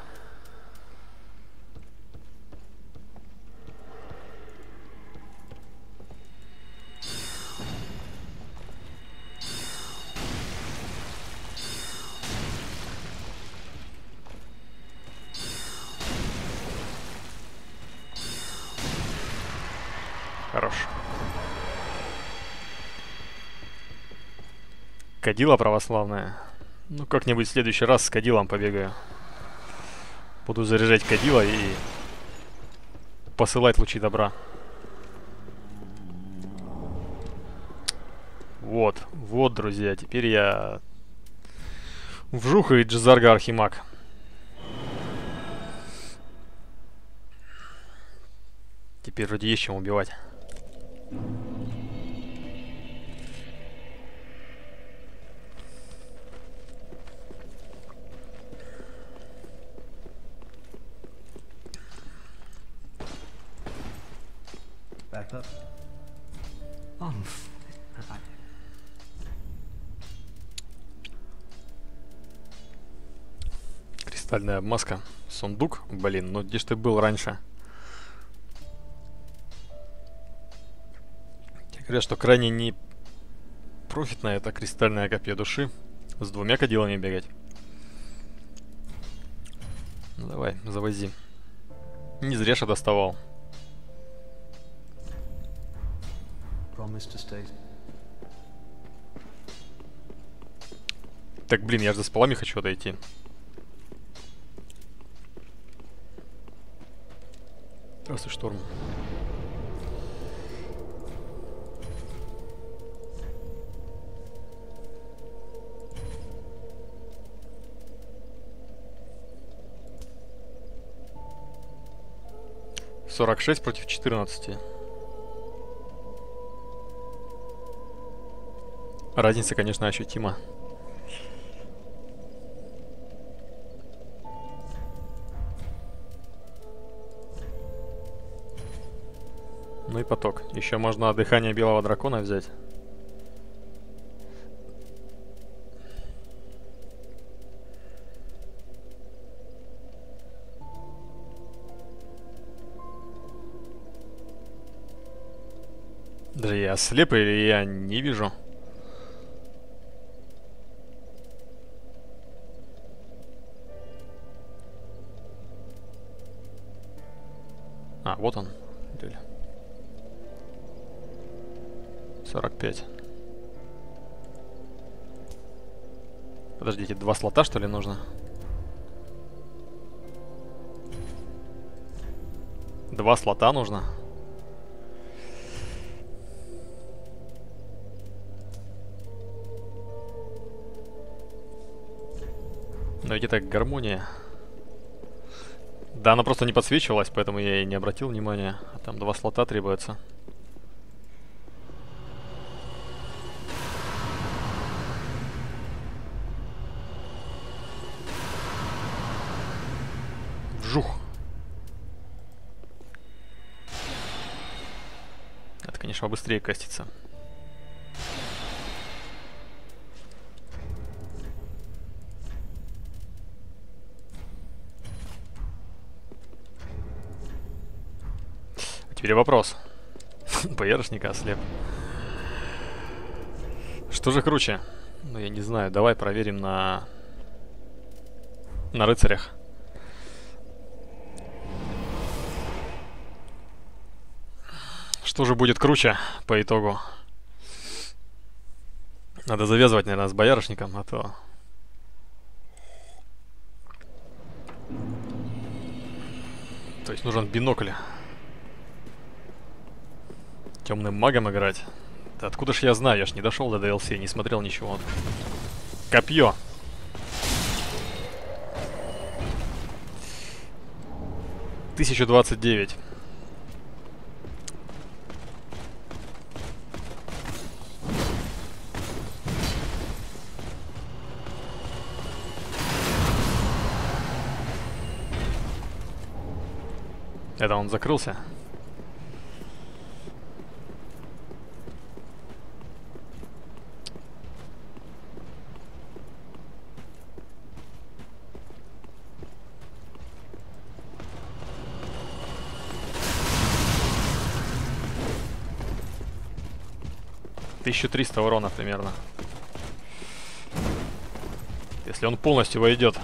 Хорош. Кадила православная. Ну, как-нибудь в следующий раз с кадилом побегаю. Буду заряжать кадила и посылать лучи добра. Вот, вот, друзья, теперь я вжуха и Джизарга Архимаг. Теперь вроде есть чем убивать. Кристальная маска. Сундук? Блин, ну где ж ты был раньше? Говорят, что крайне не профитное это кристальное копье души. С двумя кадилами бегать. Ну давай, завози. Не зря же доставал. Так, блин, я же за спалами хочу отойти. Здравствуй, Шторм. сорок шесть против четырнадцати. Разница, конечно, ощутима. Ну и поток. Еще можно дыхание белого дракона взять. Даже я слеп или я не вижу? А, вот он. сорок пять. Подождите, два слота, что ли, нужно? Два слота нужно? Но ведь это гармония. Да, она просто не подсвечивалась, поэтому я и не обратил внимания. А там два слота требуется. Вжух. Это, конечно, быстрее кастится. Теперь вопрос. Боярышника ослеп. Что же круче? Ну, я не знаю. Давай проверим на... на рыцарях. Что же будет круче по итогу? Надо завязывать, наверное, с боярышником, а то... То есть нужен бинокль. Темным магом играть. Да откуда ж я знаю? Я ж не дошел до ди эл си, не смотрел ничего. Копье. тысяча двадцать девять. Это он закрылся. тысяча триста урона примерно. Если он полностью войдет.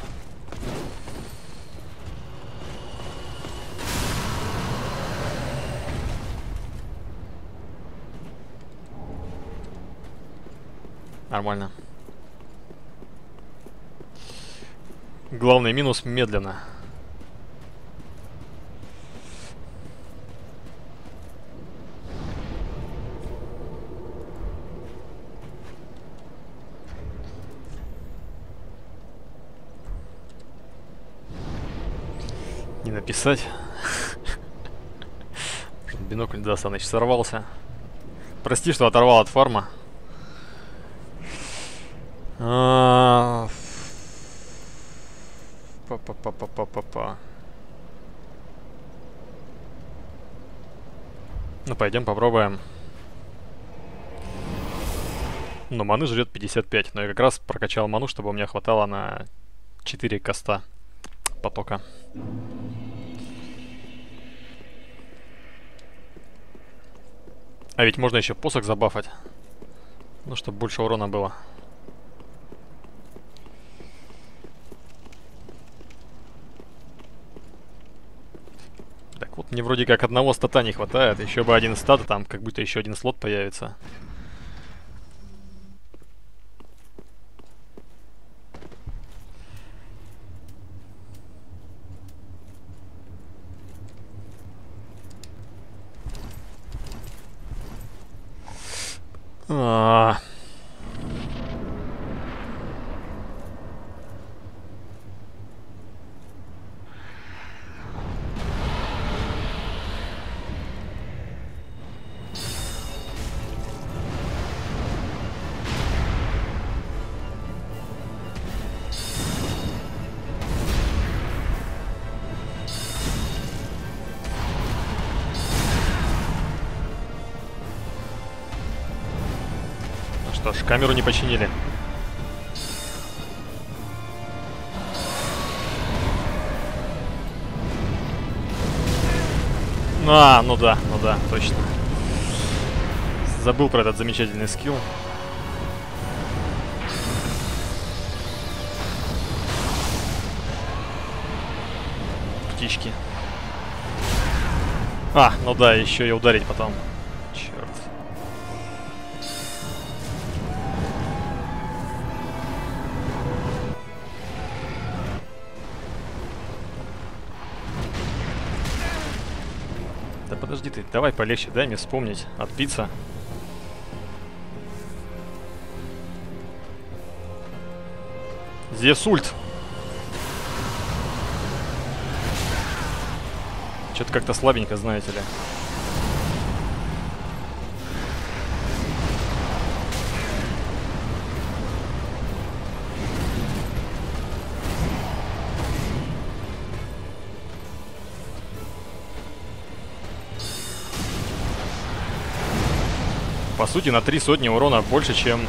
Нормально. Главный минус — медленно. Не написать. Бинокль, да, Саныч, сорвался. Прости, что оторвал от фарма. Па-па-па-па-па-па-па. Ну, пойдем попробуем. Ну, маны жрет пятьдесят пять. Но я как раз прокачал ману, чтобы у меня хватало на четыре каста потока. А ведь можно еще посох забафать. Ну, чтобы больше урона было. Так вот, мне вроде как одного стата не хватает. Еще бы один стат, там как будто еще один слот появится. А-а-а. Что ж, камеру не починили. А, ну да, ну да, точно. Забыл про этот замечательный скилл. Птички. А, ну да, еще и ударить потом. Черт. Да подожди ты, давай полегче, дай мне вспомнить, отбиться. Зевс ульт. Что-то как-то слабенько, знаете ли. По сути, на три сотни урона больше, чем...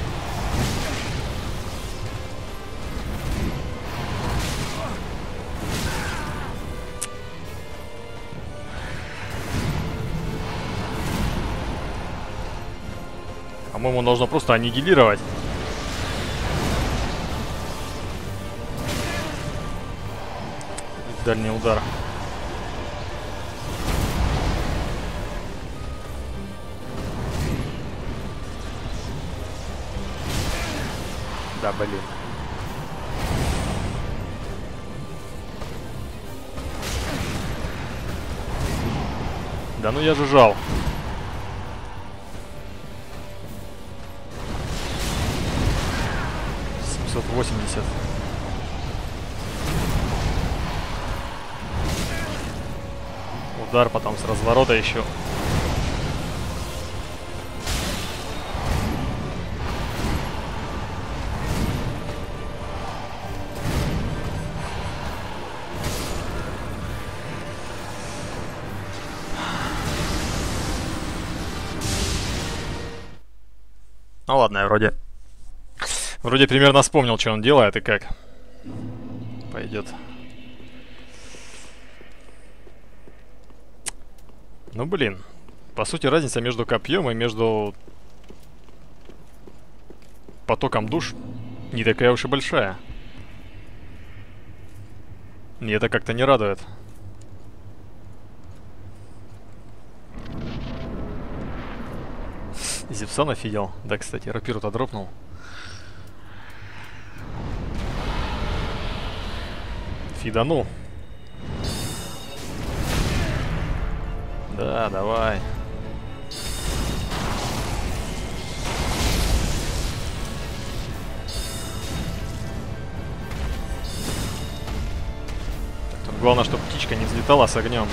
По-моему, нужно просто аннигилировать. Дальний удар. Да, блин. Да ну я же жал. семьсот восемьдесят. Удар потом с разворота еще. Ну ладно, я вроде... Вроде примерно вспомнил, что он делает и как. Пойдет. Ну блин. По сути, разница между копьем и между потоком душ не такая уж и большая. И это как-то не радует. Зевса нафигел. Да, кстати, рапиру-то дропнул. Фиданул. Да, давай. Тут главное, чтобы птичка не взлетала с огнем.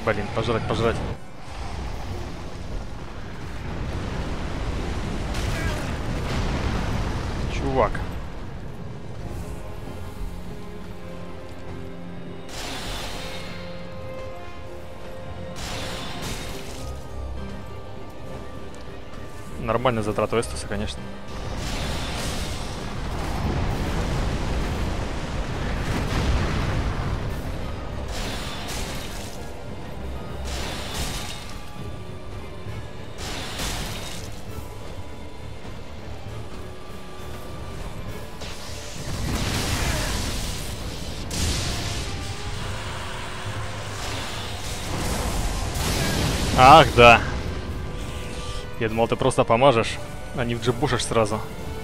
Блин, пожрать, пожрать. Чувак. Нормальная затрата эстаса, конечно. Ах, да. Я думал, ты просто поможешь, а не вджибушишь сразу.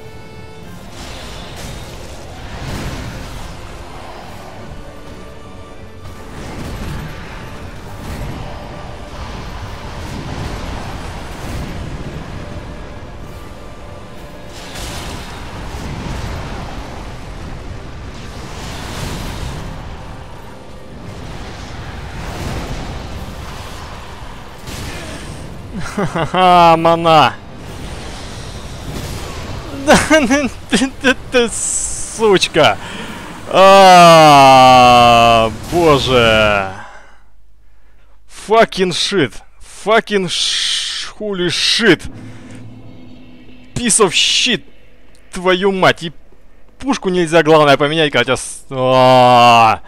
Ха-ха-ха, мана! Да, ты сучка! А, боже! Fucking shit! Fucking holy shit! Piece of shit! Твою мать! И пушку нельзя, главное, поменять, Катя. А-а-а!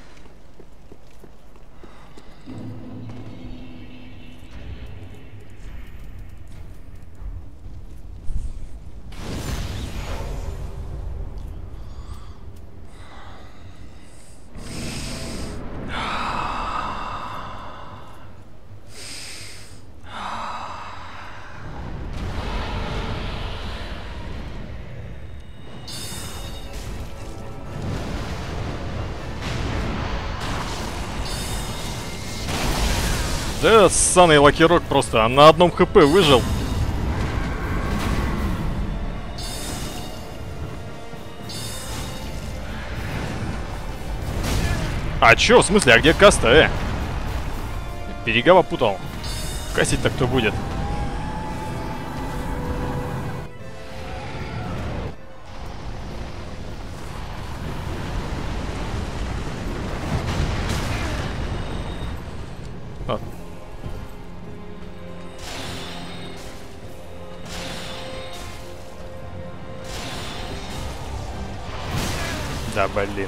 Да этот ссаный лакирок просто на одном хп выжил. А чё, в смысле, а где каста, э? Берега попутал. Кастить-то кто будет? А. Да, блин.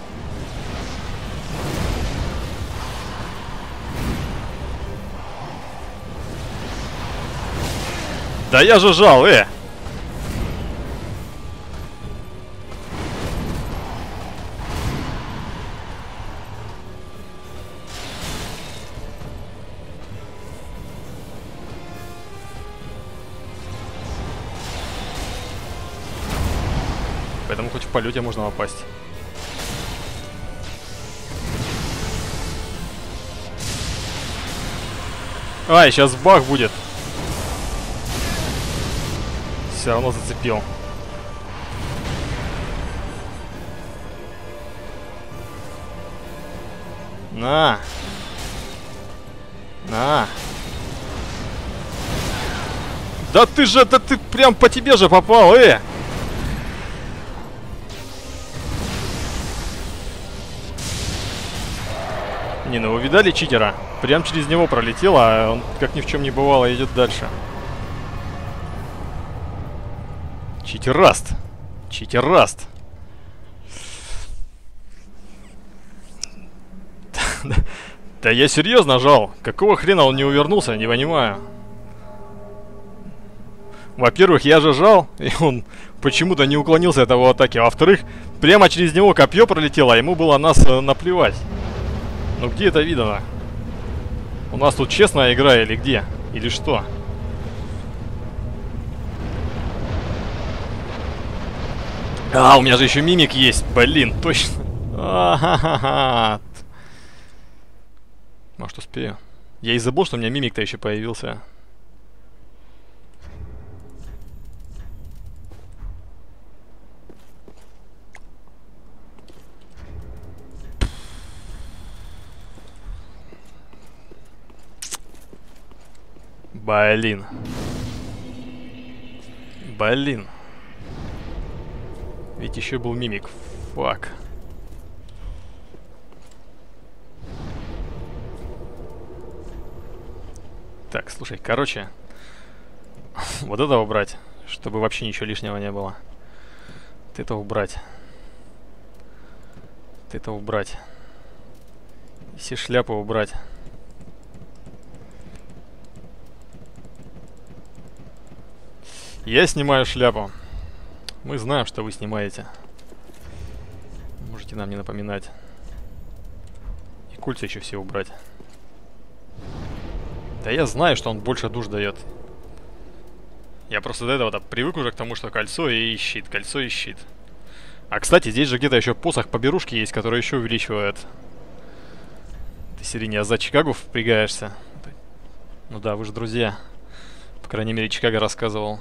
Да я же жал, э! Поэтому хоть в полете можно попасть. Ай, сейчас баг будет. Все равно зацепил. На. На. Да ты же, да ты прям по тебе же попал, э! Не, ну вы видали читера? Прям через него пролетел, а он как ни в чем не бывало идет дальше. Читераст. Читераст. Да я серьезно жал. Какого хрена он не увернулся, не понимаю. Во-первых, я же жал, и он почему-то не уклонился от его атаки. Во-вторых, прямо через него копье пролетело, а ему было нас э, наплевать. Ну где это видано? У нас тут честная игра или где? Или что? А, у меня же еще мимик есть. Блин, точно. А-ха-ха-ха. Может, успею? Я и забыл, что у меня мимик-то еще появился. Блин. Блин. Ведь еще был мимик. Фак. Так, слушай, короче. Вот это убрать, чтобы вообще ничего лишнего не было. Вот это убрать. Вот это убрать. Все шляпы убрать. Я снимаю шляпу. Мы знаем, что вы снимаете. Можете нам не напоминать. И кольца еще все убрать. Да я знаю, что он больше душ дает. Я просто до этого привык уже к тому, что кольцо и щит, кольцо и щит. А кстати, здесь же где-то еще посох поберушки есть, который еще увеличивает. Ты, Сирине, за Чикаго впрягаешься? Ну да, вы же друзья. По крайней мере, Чикаго рассказывал.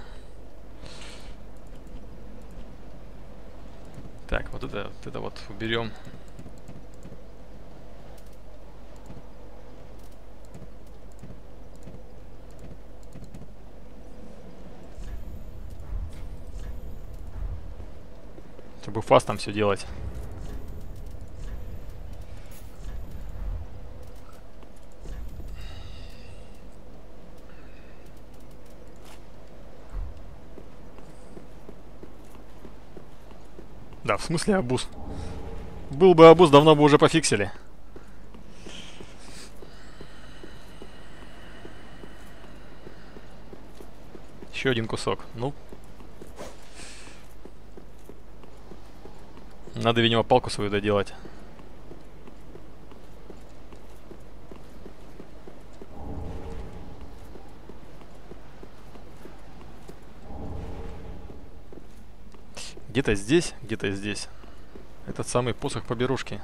Так, вот это вот, это вот уберем. Чтобы фастом все делать. Да, в смысле обуз? Был бы обуз, давно бы уже пофиксили. Еще один кусок. Ну. Надо, видимо, палку свою доделать. Где-то здесь, где-то здесь. Этот самый посох поберушки.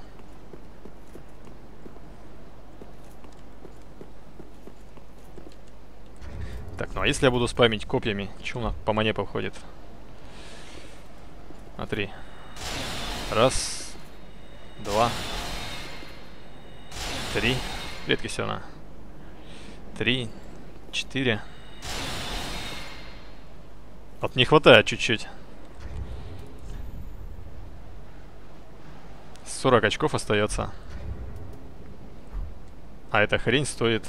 Так, ну а если я буду спамить копьями, что у нас по мане походит? Смотри. Раз, два, три. Редкость она. Три, четыре. Вот не хватает чуть-чуть. сорок очков остается. А эта хрень стоит...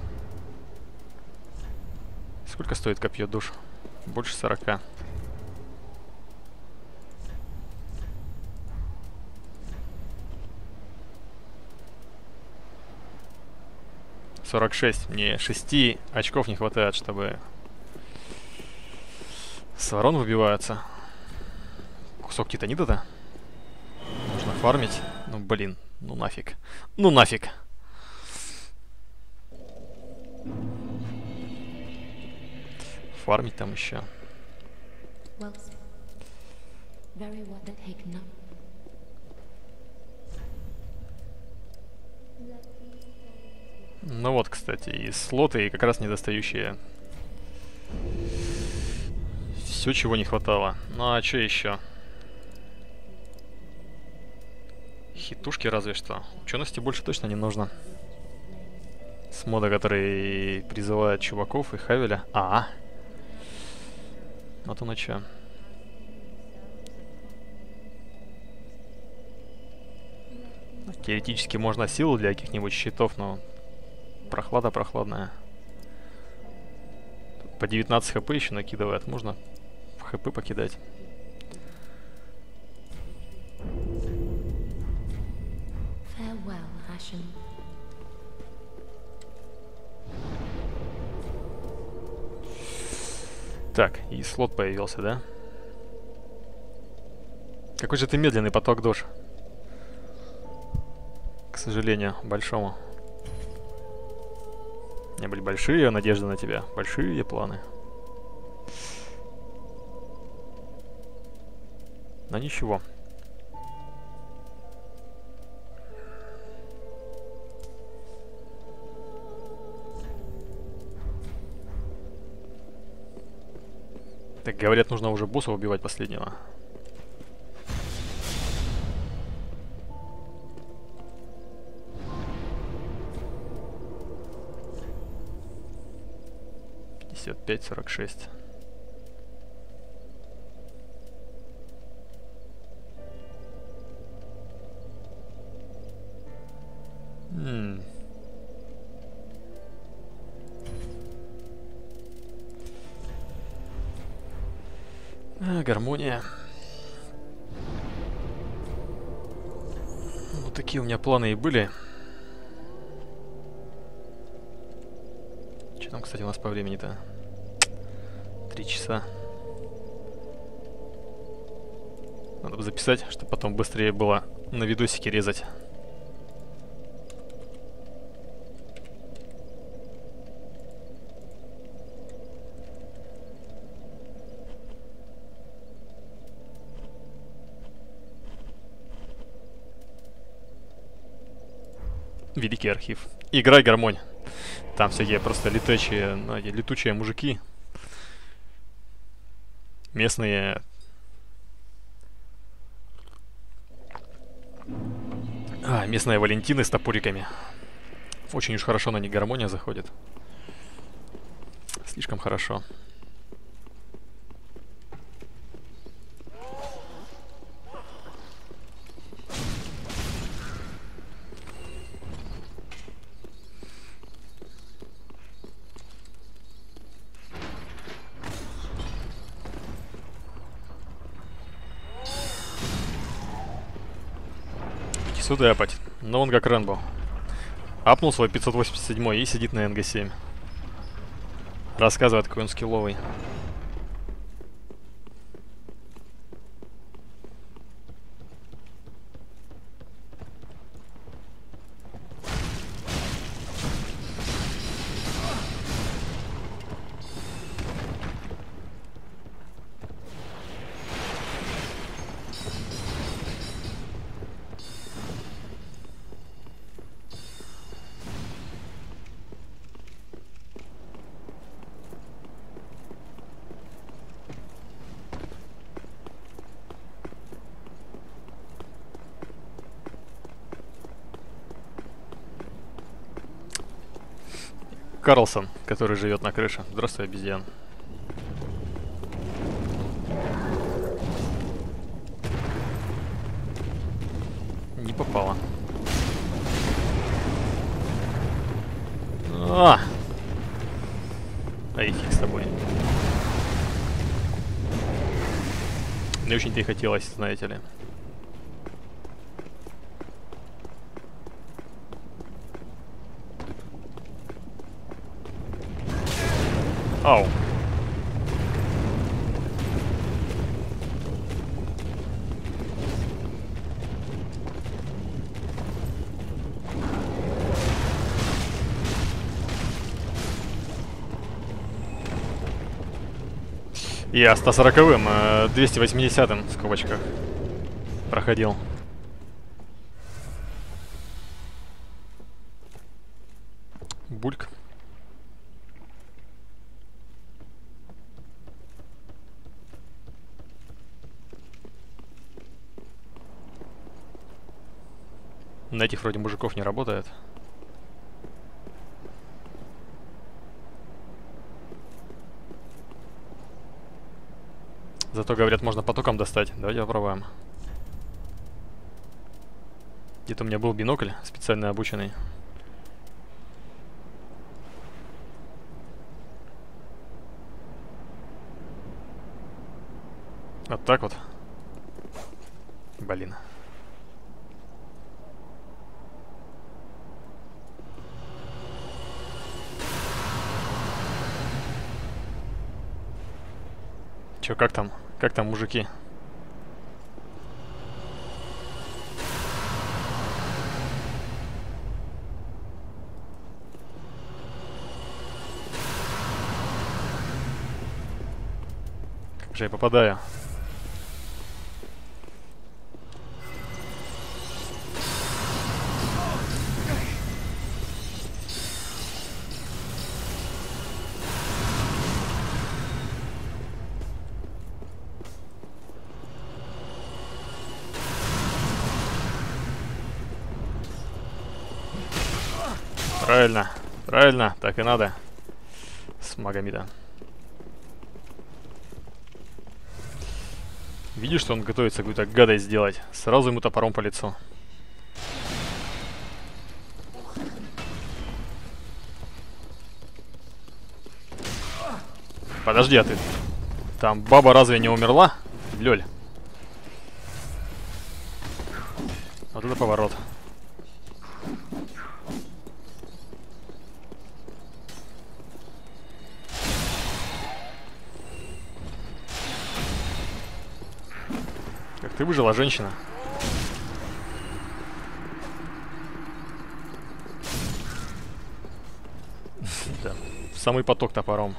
Сколько стоит копье душ? Больше сорока. сорок шесть. Мне шести очков не хватает, чтобы... С ворон выбиваются. Кусок титанита-то? Нужно фармить. Ну блин, ну нафиг. Ну нафиг. Фармить там еще. Ну вот, кстати, и слоты, и как раз недостающие. Все, чего не хватало. Ну а что еще? Хитушки разве что. Учености больше точно не нужно. С мода, который призывает чуваков и Хавеля. А, -а. Вот оно что. Теоретически можно силу для каких-нибудь щитов, но прохлада прохладная. Тут по девятнадцать хп еще накидывает. Можно в хп покидать. Так, и слот появился, да? Какой же ты медленный поток душ. К сожалению, большому. У меня были большие надежды на тебя, большие планы. Но ничего. Так, говорят, нужно уже босса убивать последнего. пятьдесят пять сорок шесть. М-м. А, гармония. Вот такие у меня планы и были. Что там, кстати, у нас по времени-то? Три часа. Надо бы записать, чтобы потом быстрее было на видосике резать. Великий архив. Играй гармонь. Там всякие просто летучие, ну, летучие мужики. Местные. А, местные Валентины с топориками. Очень уж хорошо на них гармония заходит. Слишком хорошо. Сюда опять. Но он как Рэмбо. Апнул свой пятьсот восемьдесят семь и сидит на эн гэ семь. Рассказывает, какой он скилловый. Карлсон, который живет на крыше. Здравствуй, обезьян. Не попало. А! Ай, фиг с тобой. Не очень-то и хотелось, знаете ли. Ау. Я сто сороковым, двести восьмидесятым в скобочках проходил. Бульк. На этих вроде мужиков не работает. Зато, говорят, можно потоком достать. Давайте попробуем. Где-то у меня был бинокль специально обученный. Вот так вот. Блин. Чё, как там? Как там мужики? Как же я попадаю? Правильно, правильно, так и надо. С Магомеда. Видишь, что он готовится какую-то гадость сделать. Сразу ему топором по лицу. Подожди, а ты... Там баба разве не умерла? Лёль. Вот это поворот. Как ты выжила, женщина? Да, в самый поток топором.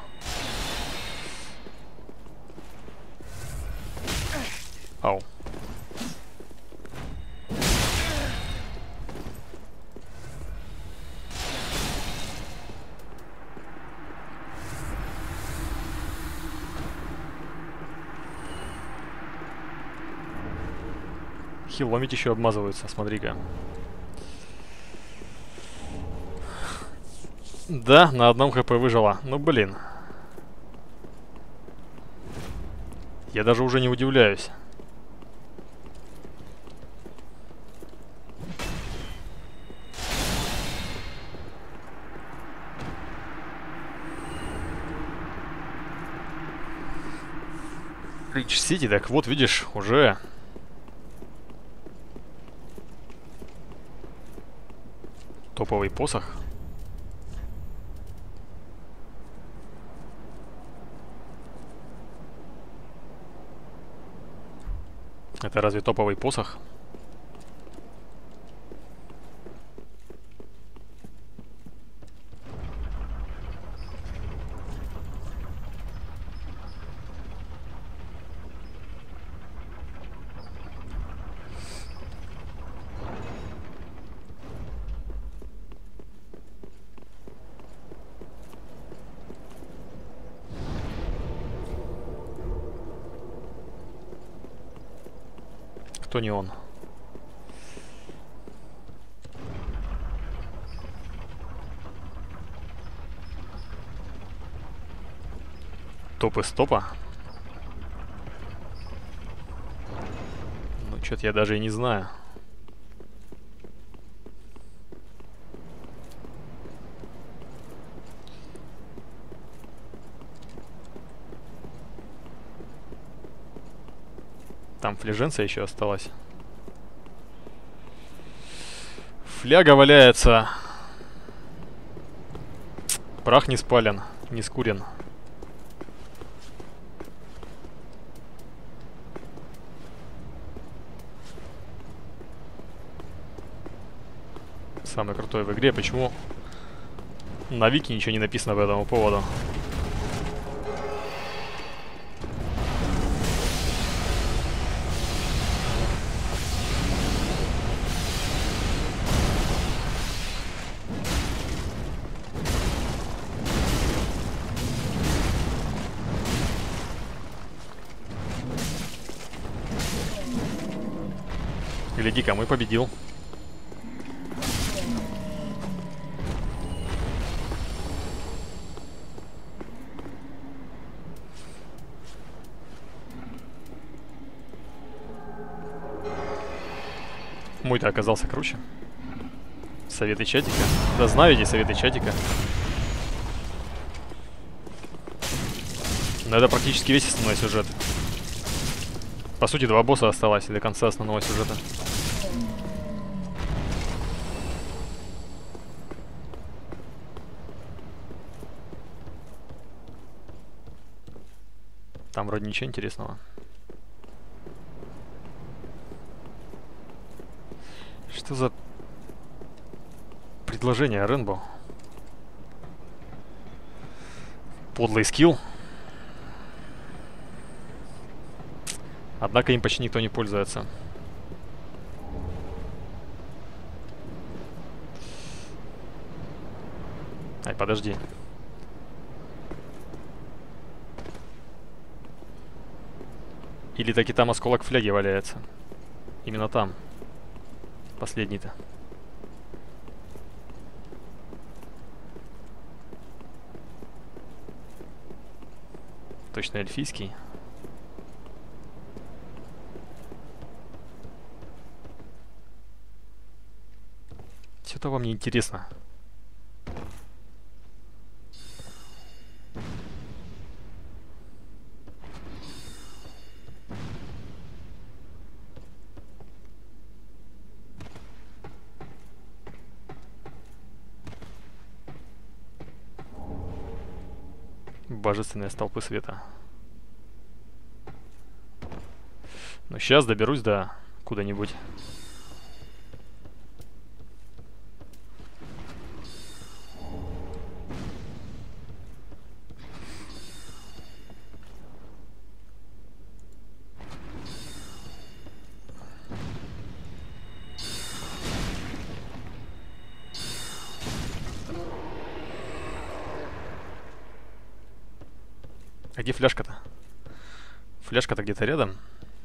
Ау. Хилом ведь еще обмазываются, смотри-ка. Да, на одном хп выжила. Ну блин. Я даже уже не удивляюсь. Рич Сити, так вот, видишь, уже... Топовый посох. Это разве топовый посох? Кто не он? Топ из топа? Ну, что-то я даже и не знаю. Там флеженца еще осталась. Фляга валяется. Прах не спален, не скурен. Самый крутой в игре. Почему на Вики ничего не написано по этому поводу? Гляди-ка, мой победил. Мой-то оказался круче. Советы чатика. Да знаю эти советы чатика. Но это практически весь основной сюжет. По сути, два босса осталось до конца основного сюжета. Там вроде ничего интересного. Что за предложение, Рэнбо? Подлый скилл. Однако им почти никто не пользуется. Ай, подожди. Или таки там осколок фляги валяется. Именно там. Последний-то. Точно эльфийский. это вам не интересно? Божественные столпы света. Ну, сейчас доберусь до куда-нибудь. А где фляжка-то? Фляжка-то где-то рядом.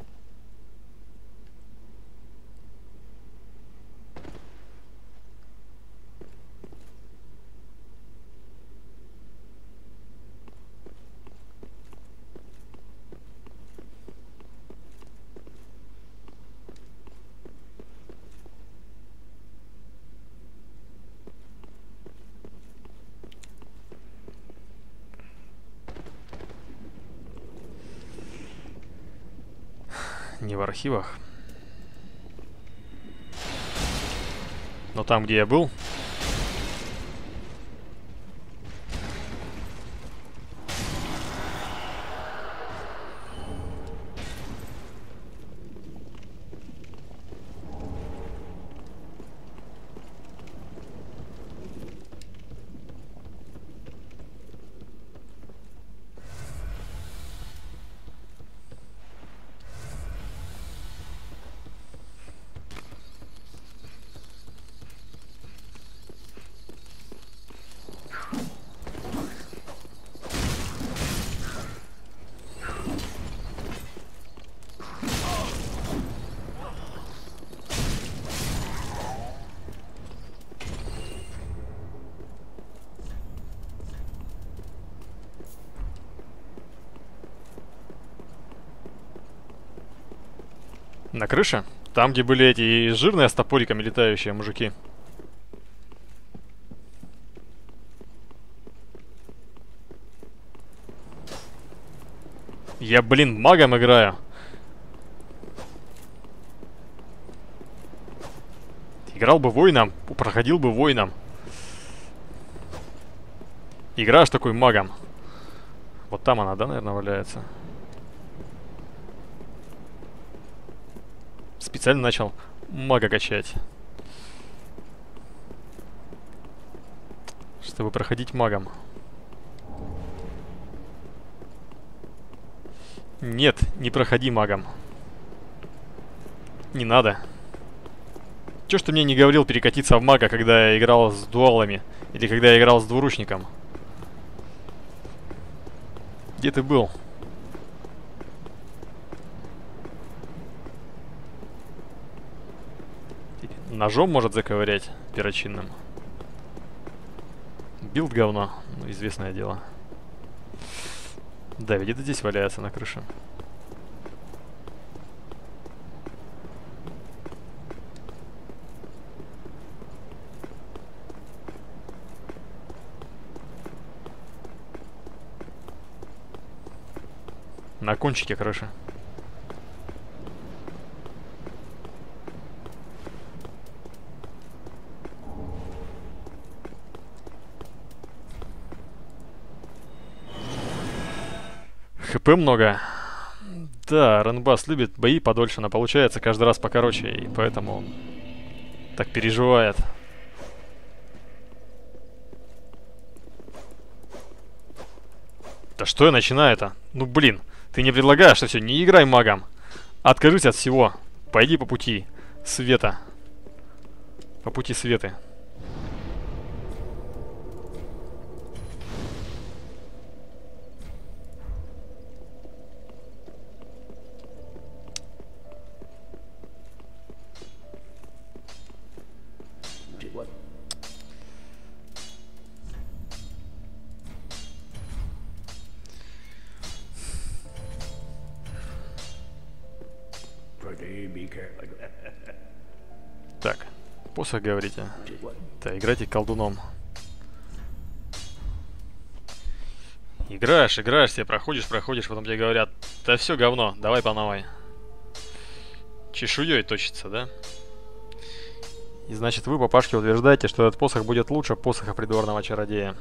Не в архивах. Но там, где я был. На крыше? Там, где были эти жирные с топориками летающие мужики. Я, блин, магом играю. Играл бы воином, проходил бы воином. Играешь такой магом. Вот там она, да, наверное, валяется. Специально начал мага качать. Чтобы проходить магом. Нет, не проходи магом. Не надо. Чё ж ты мне не говорил перекатиться в мага, когда я играл с дуалами? Или когда я играл с двуручником? Где ты был? Ножом может заковырять перочинным. Билд говно, ну, известное дело. Да, ведь это здесь валяется на крыше. На кончике крыши. ХП много. Да, Ренбас любит бои подольше, но получается каждый раз покороче, и поэтому он так переживает. Да что я начинаю-то? Ну блин, ты не предлагаешь, что все, не играй магом. Откажись от всего. Пойди по пути света. По пути светы. Так, Посох, говорите? Да, играйте колдуном. Играешь, играешь, тебе проходишь, проходишь, потом тебе говорят, да все говно, давай по новой. Чешуей точится, да? И значит вы, папашки, утверждаете, что этот посох будет лучше посоха придворного чародея.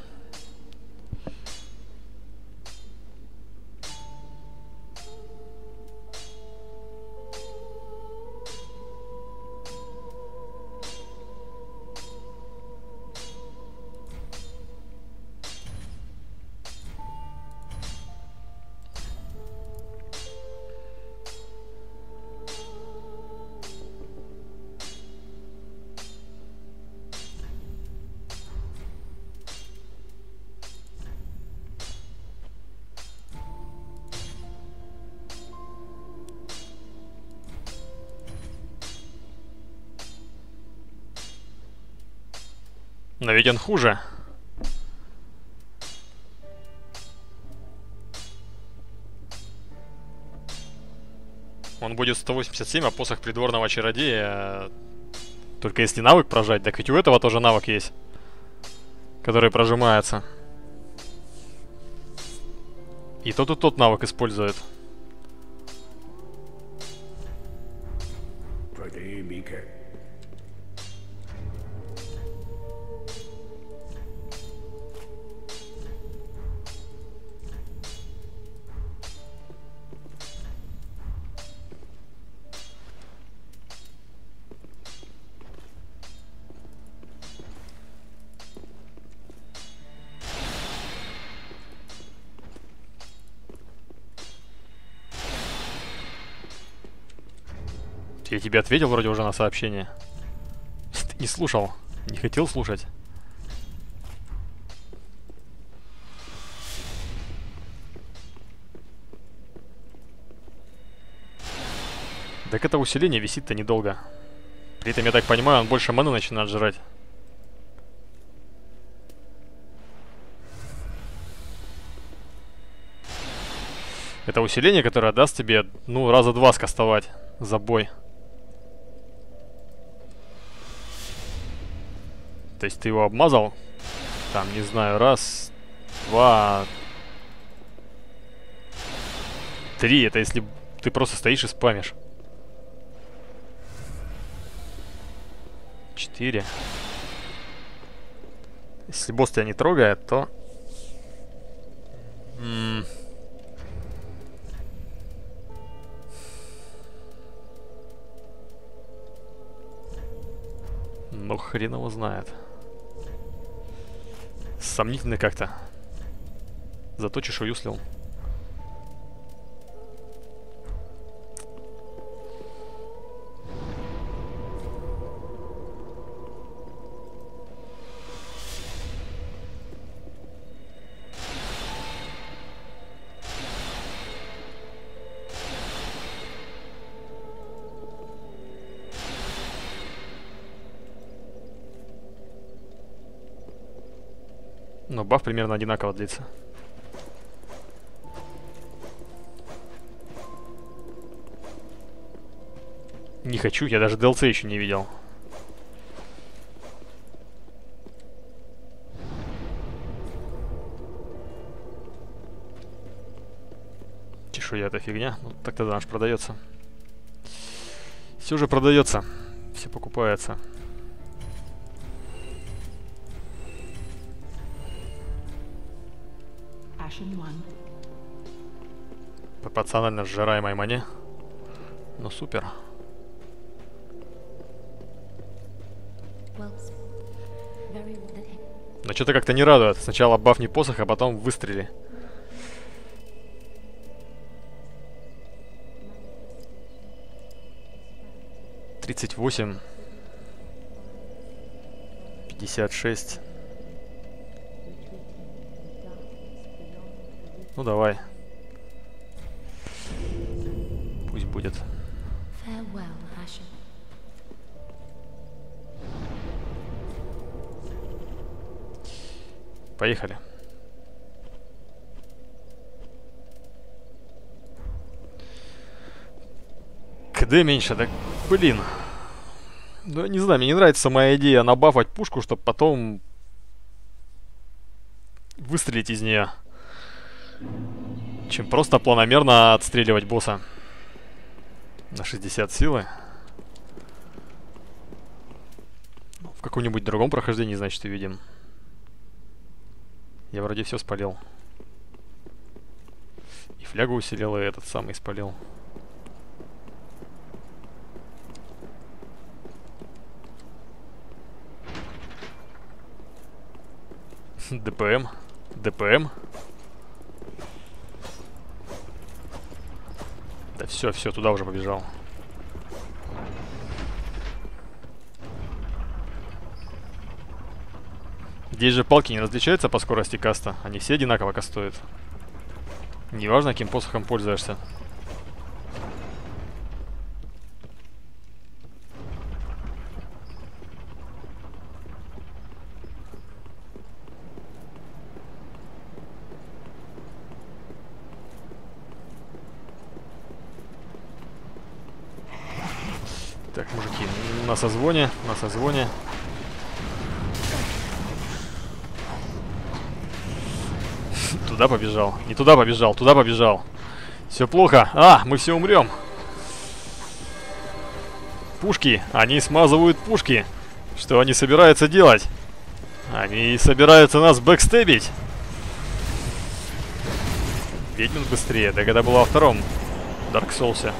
Но ведь он хуже. Он будет сто восемьдесят семь, а посох придворного чародея... Только если навык прожать, так ведь у этого тоже навык есть. Который прожимается. И тот и тот навык использует. Я тебе ответил вроде уже на сообщение. Ты не слушал. Не хотел слушать. Так это усиление висит-то недолго. При этом, я так понимаю, он больше маны начинает жрать. Это усиление, которое даст тебе, ну, раза два скастовать за бой. То есть ты его обмазал, там, не знаю, раз, два, три. Это если ты просто стоишь и спамишь. Четыре. Если босс тебя не трогает, то... М -м ну, хрен его знает. Сомнительно как-то. Зато чешую слил. Но баф примерно одинаково длится. Не хочу, я даже ди эл си еще не видел. Чешуя это фигня. Ну, так тогда наш продается. Все же продается. Все покупается. Пропорционально сжираемой мане. Ну супер. Но что-то как-то не радует. Сначала бафни посох, а потом выстрели. тридцать восемь. пятьдесят шесть. Ну давай. Пусть будет. Поехали. КД меньше, так, блин. Да, не знаю, мне не нравится моя идея набафать пушку, чтобы потом выстрелить из нее. Чем просто планомерно отстреливать босса. На шестьдесят силы. В каком-нибудь другом прохождении, значит, увидим. Я вроде все спалил. И флягу усилил, и этот самый спалил. ДПМ. ДПМ. Да все, все, туда уже побежал. Здесь же палки не различаются по скорости каста. Они все одинаково кастуют. Неважно, каким посохом пользуешься. Так, мужики, на созвоне, на созвоне. Туда побежал. Не туда побежал, туда побежал. Все плохо. А, мы все умрем. Пушки. Они смазывают пушки. Что они собираются делать? Они собираются нас бэкстебить. Ведьмин быстрее. Так это было во втором Dark Souls'е.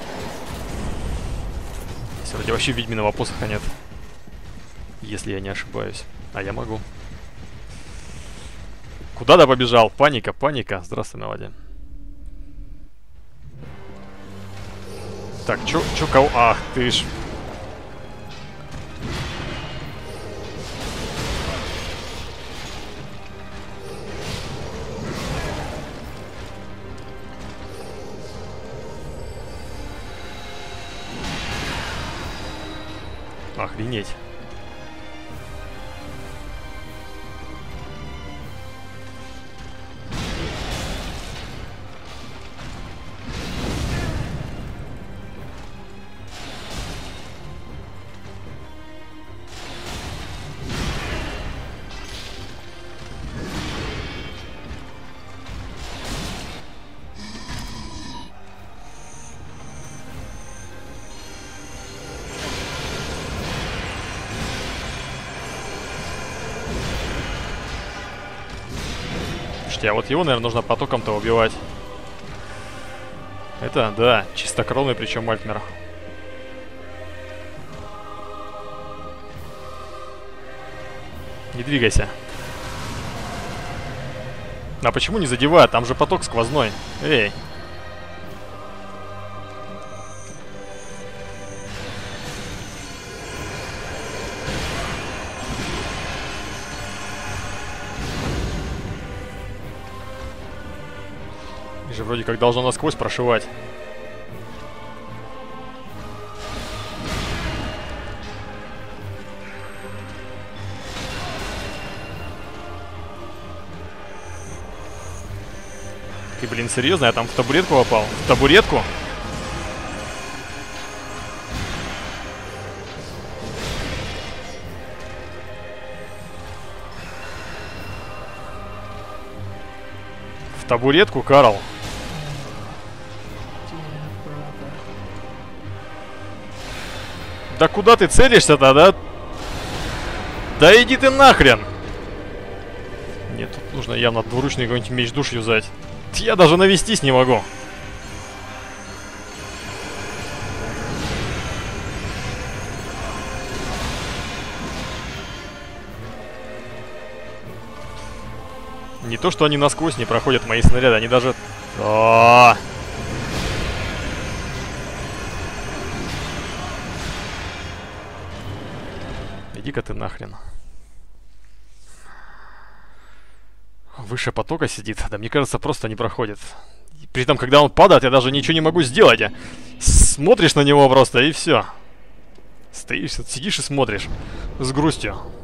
Здесь вроде вообще ведьминого посоха нет. Если я не ошибаюсь. А я могу. Куда-то побежал. Паника, паника. Здравствуй, мелодия. Так, чё, чё, кого? Ах, ты ж... Охренеть. А вот его, наверное, нужно потоком-то убивать. Это, да, чистокровный, причем Альтмер. Не двигайся. А почему не задевает? Там же поток сквозной. Эй. Же вроде как должно насквозь прошивать. Ты, блин, серьезно? Я там в табуретку попал? В табуретку? В табуретку, Карл? Да куда ты целишься-то, да? Да иди ты нахрен! Нет, тут нужно явно двуручный какой-нибудь меч душ юзать. Я даже навестись не могу. Не то, что они насквозь не проходят мои снаряды, они даже... А-а-а! Иди-ка ты нахрен. Выше потока сидит. Да мне кажется, просто не проходит. При этом, когда он падает, я даже ничего не могу сделать. Смотришь на него просто, и все. Стоишь, сидишь и смотришь. С грустью.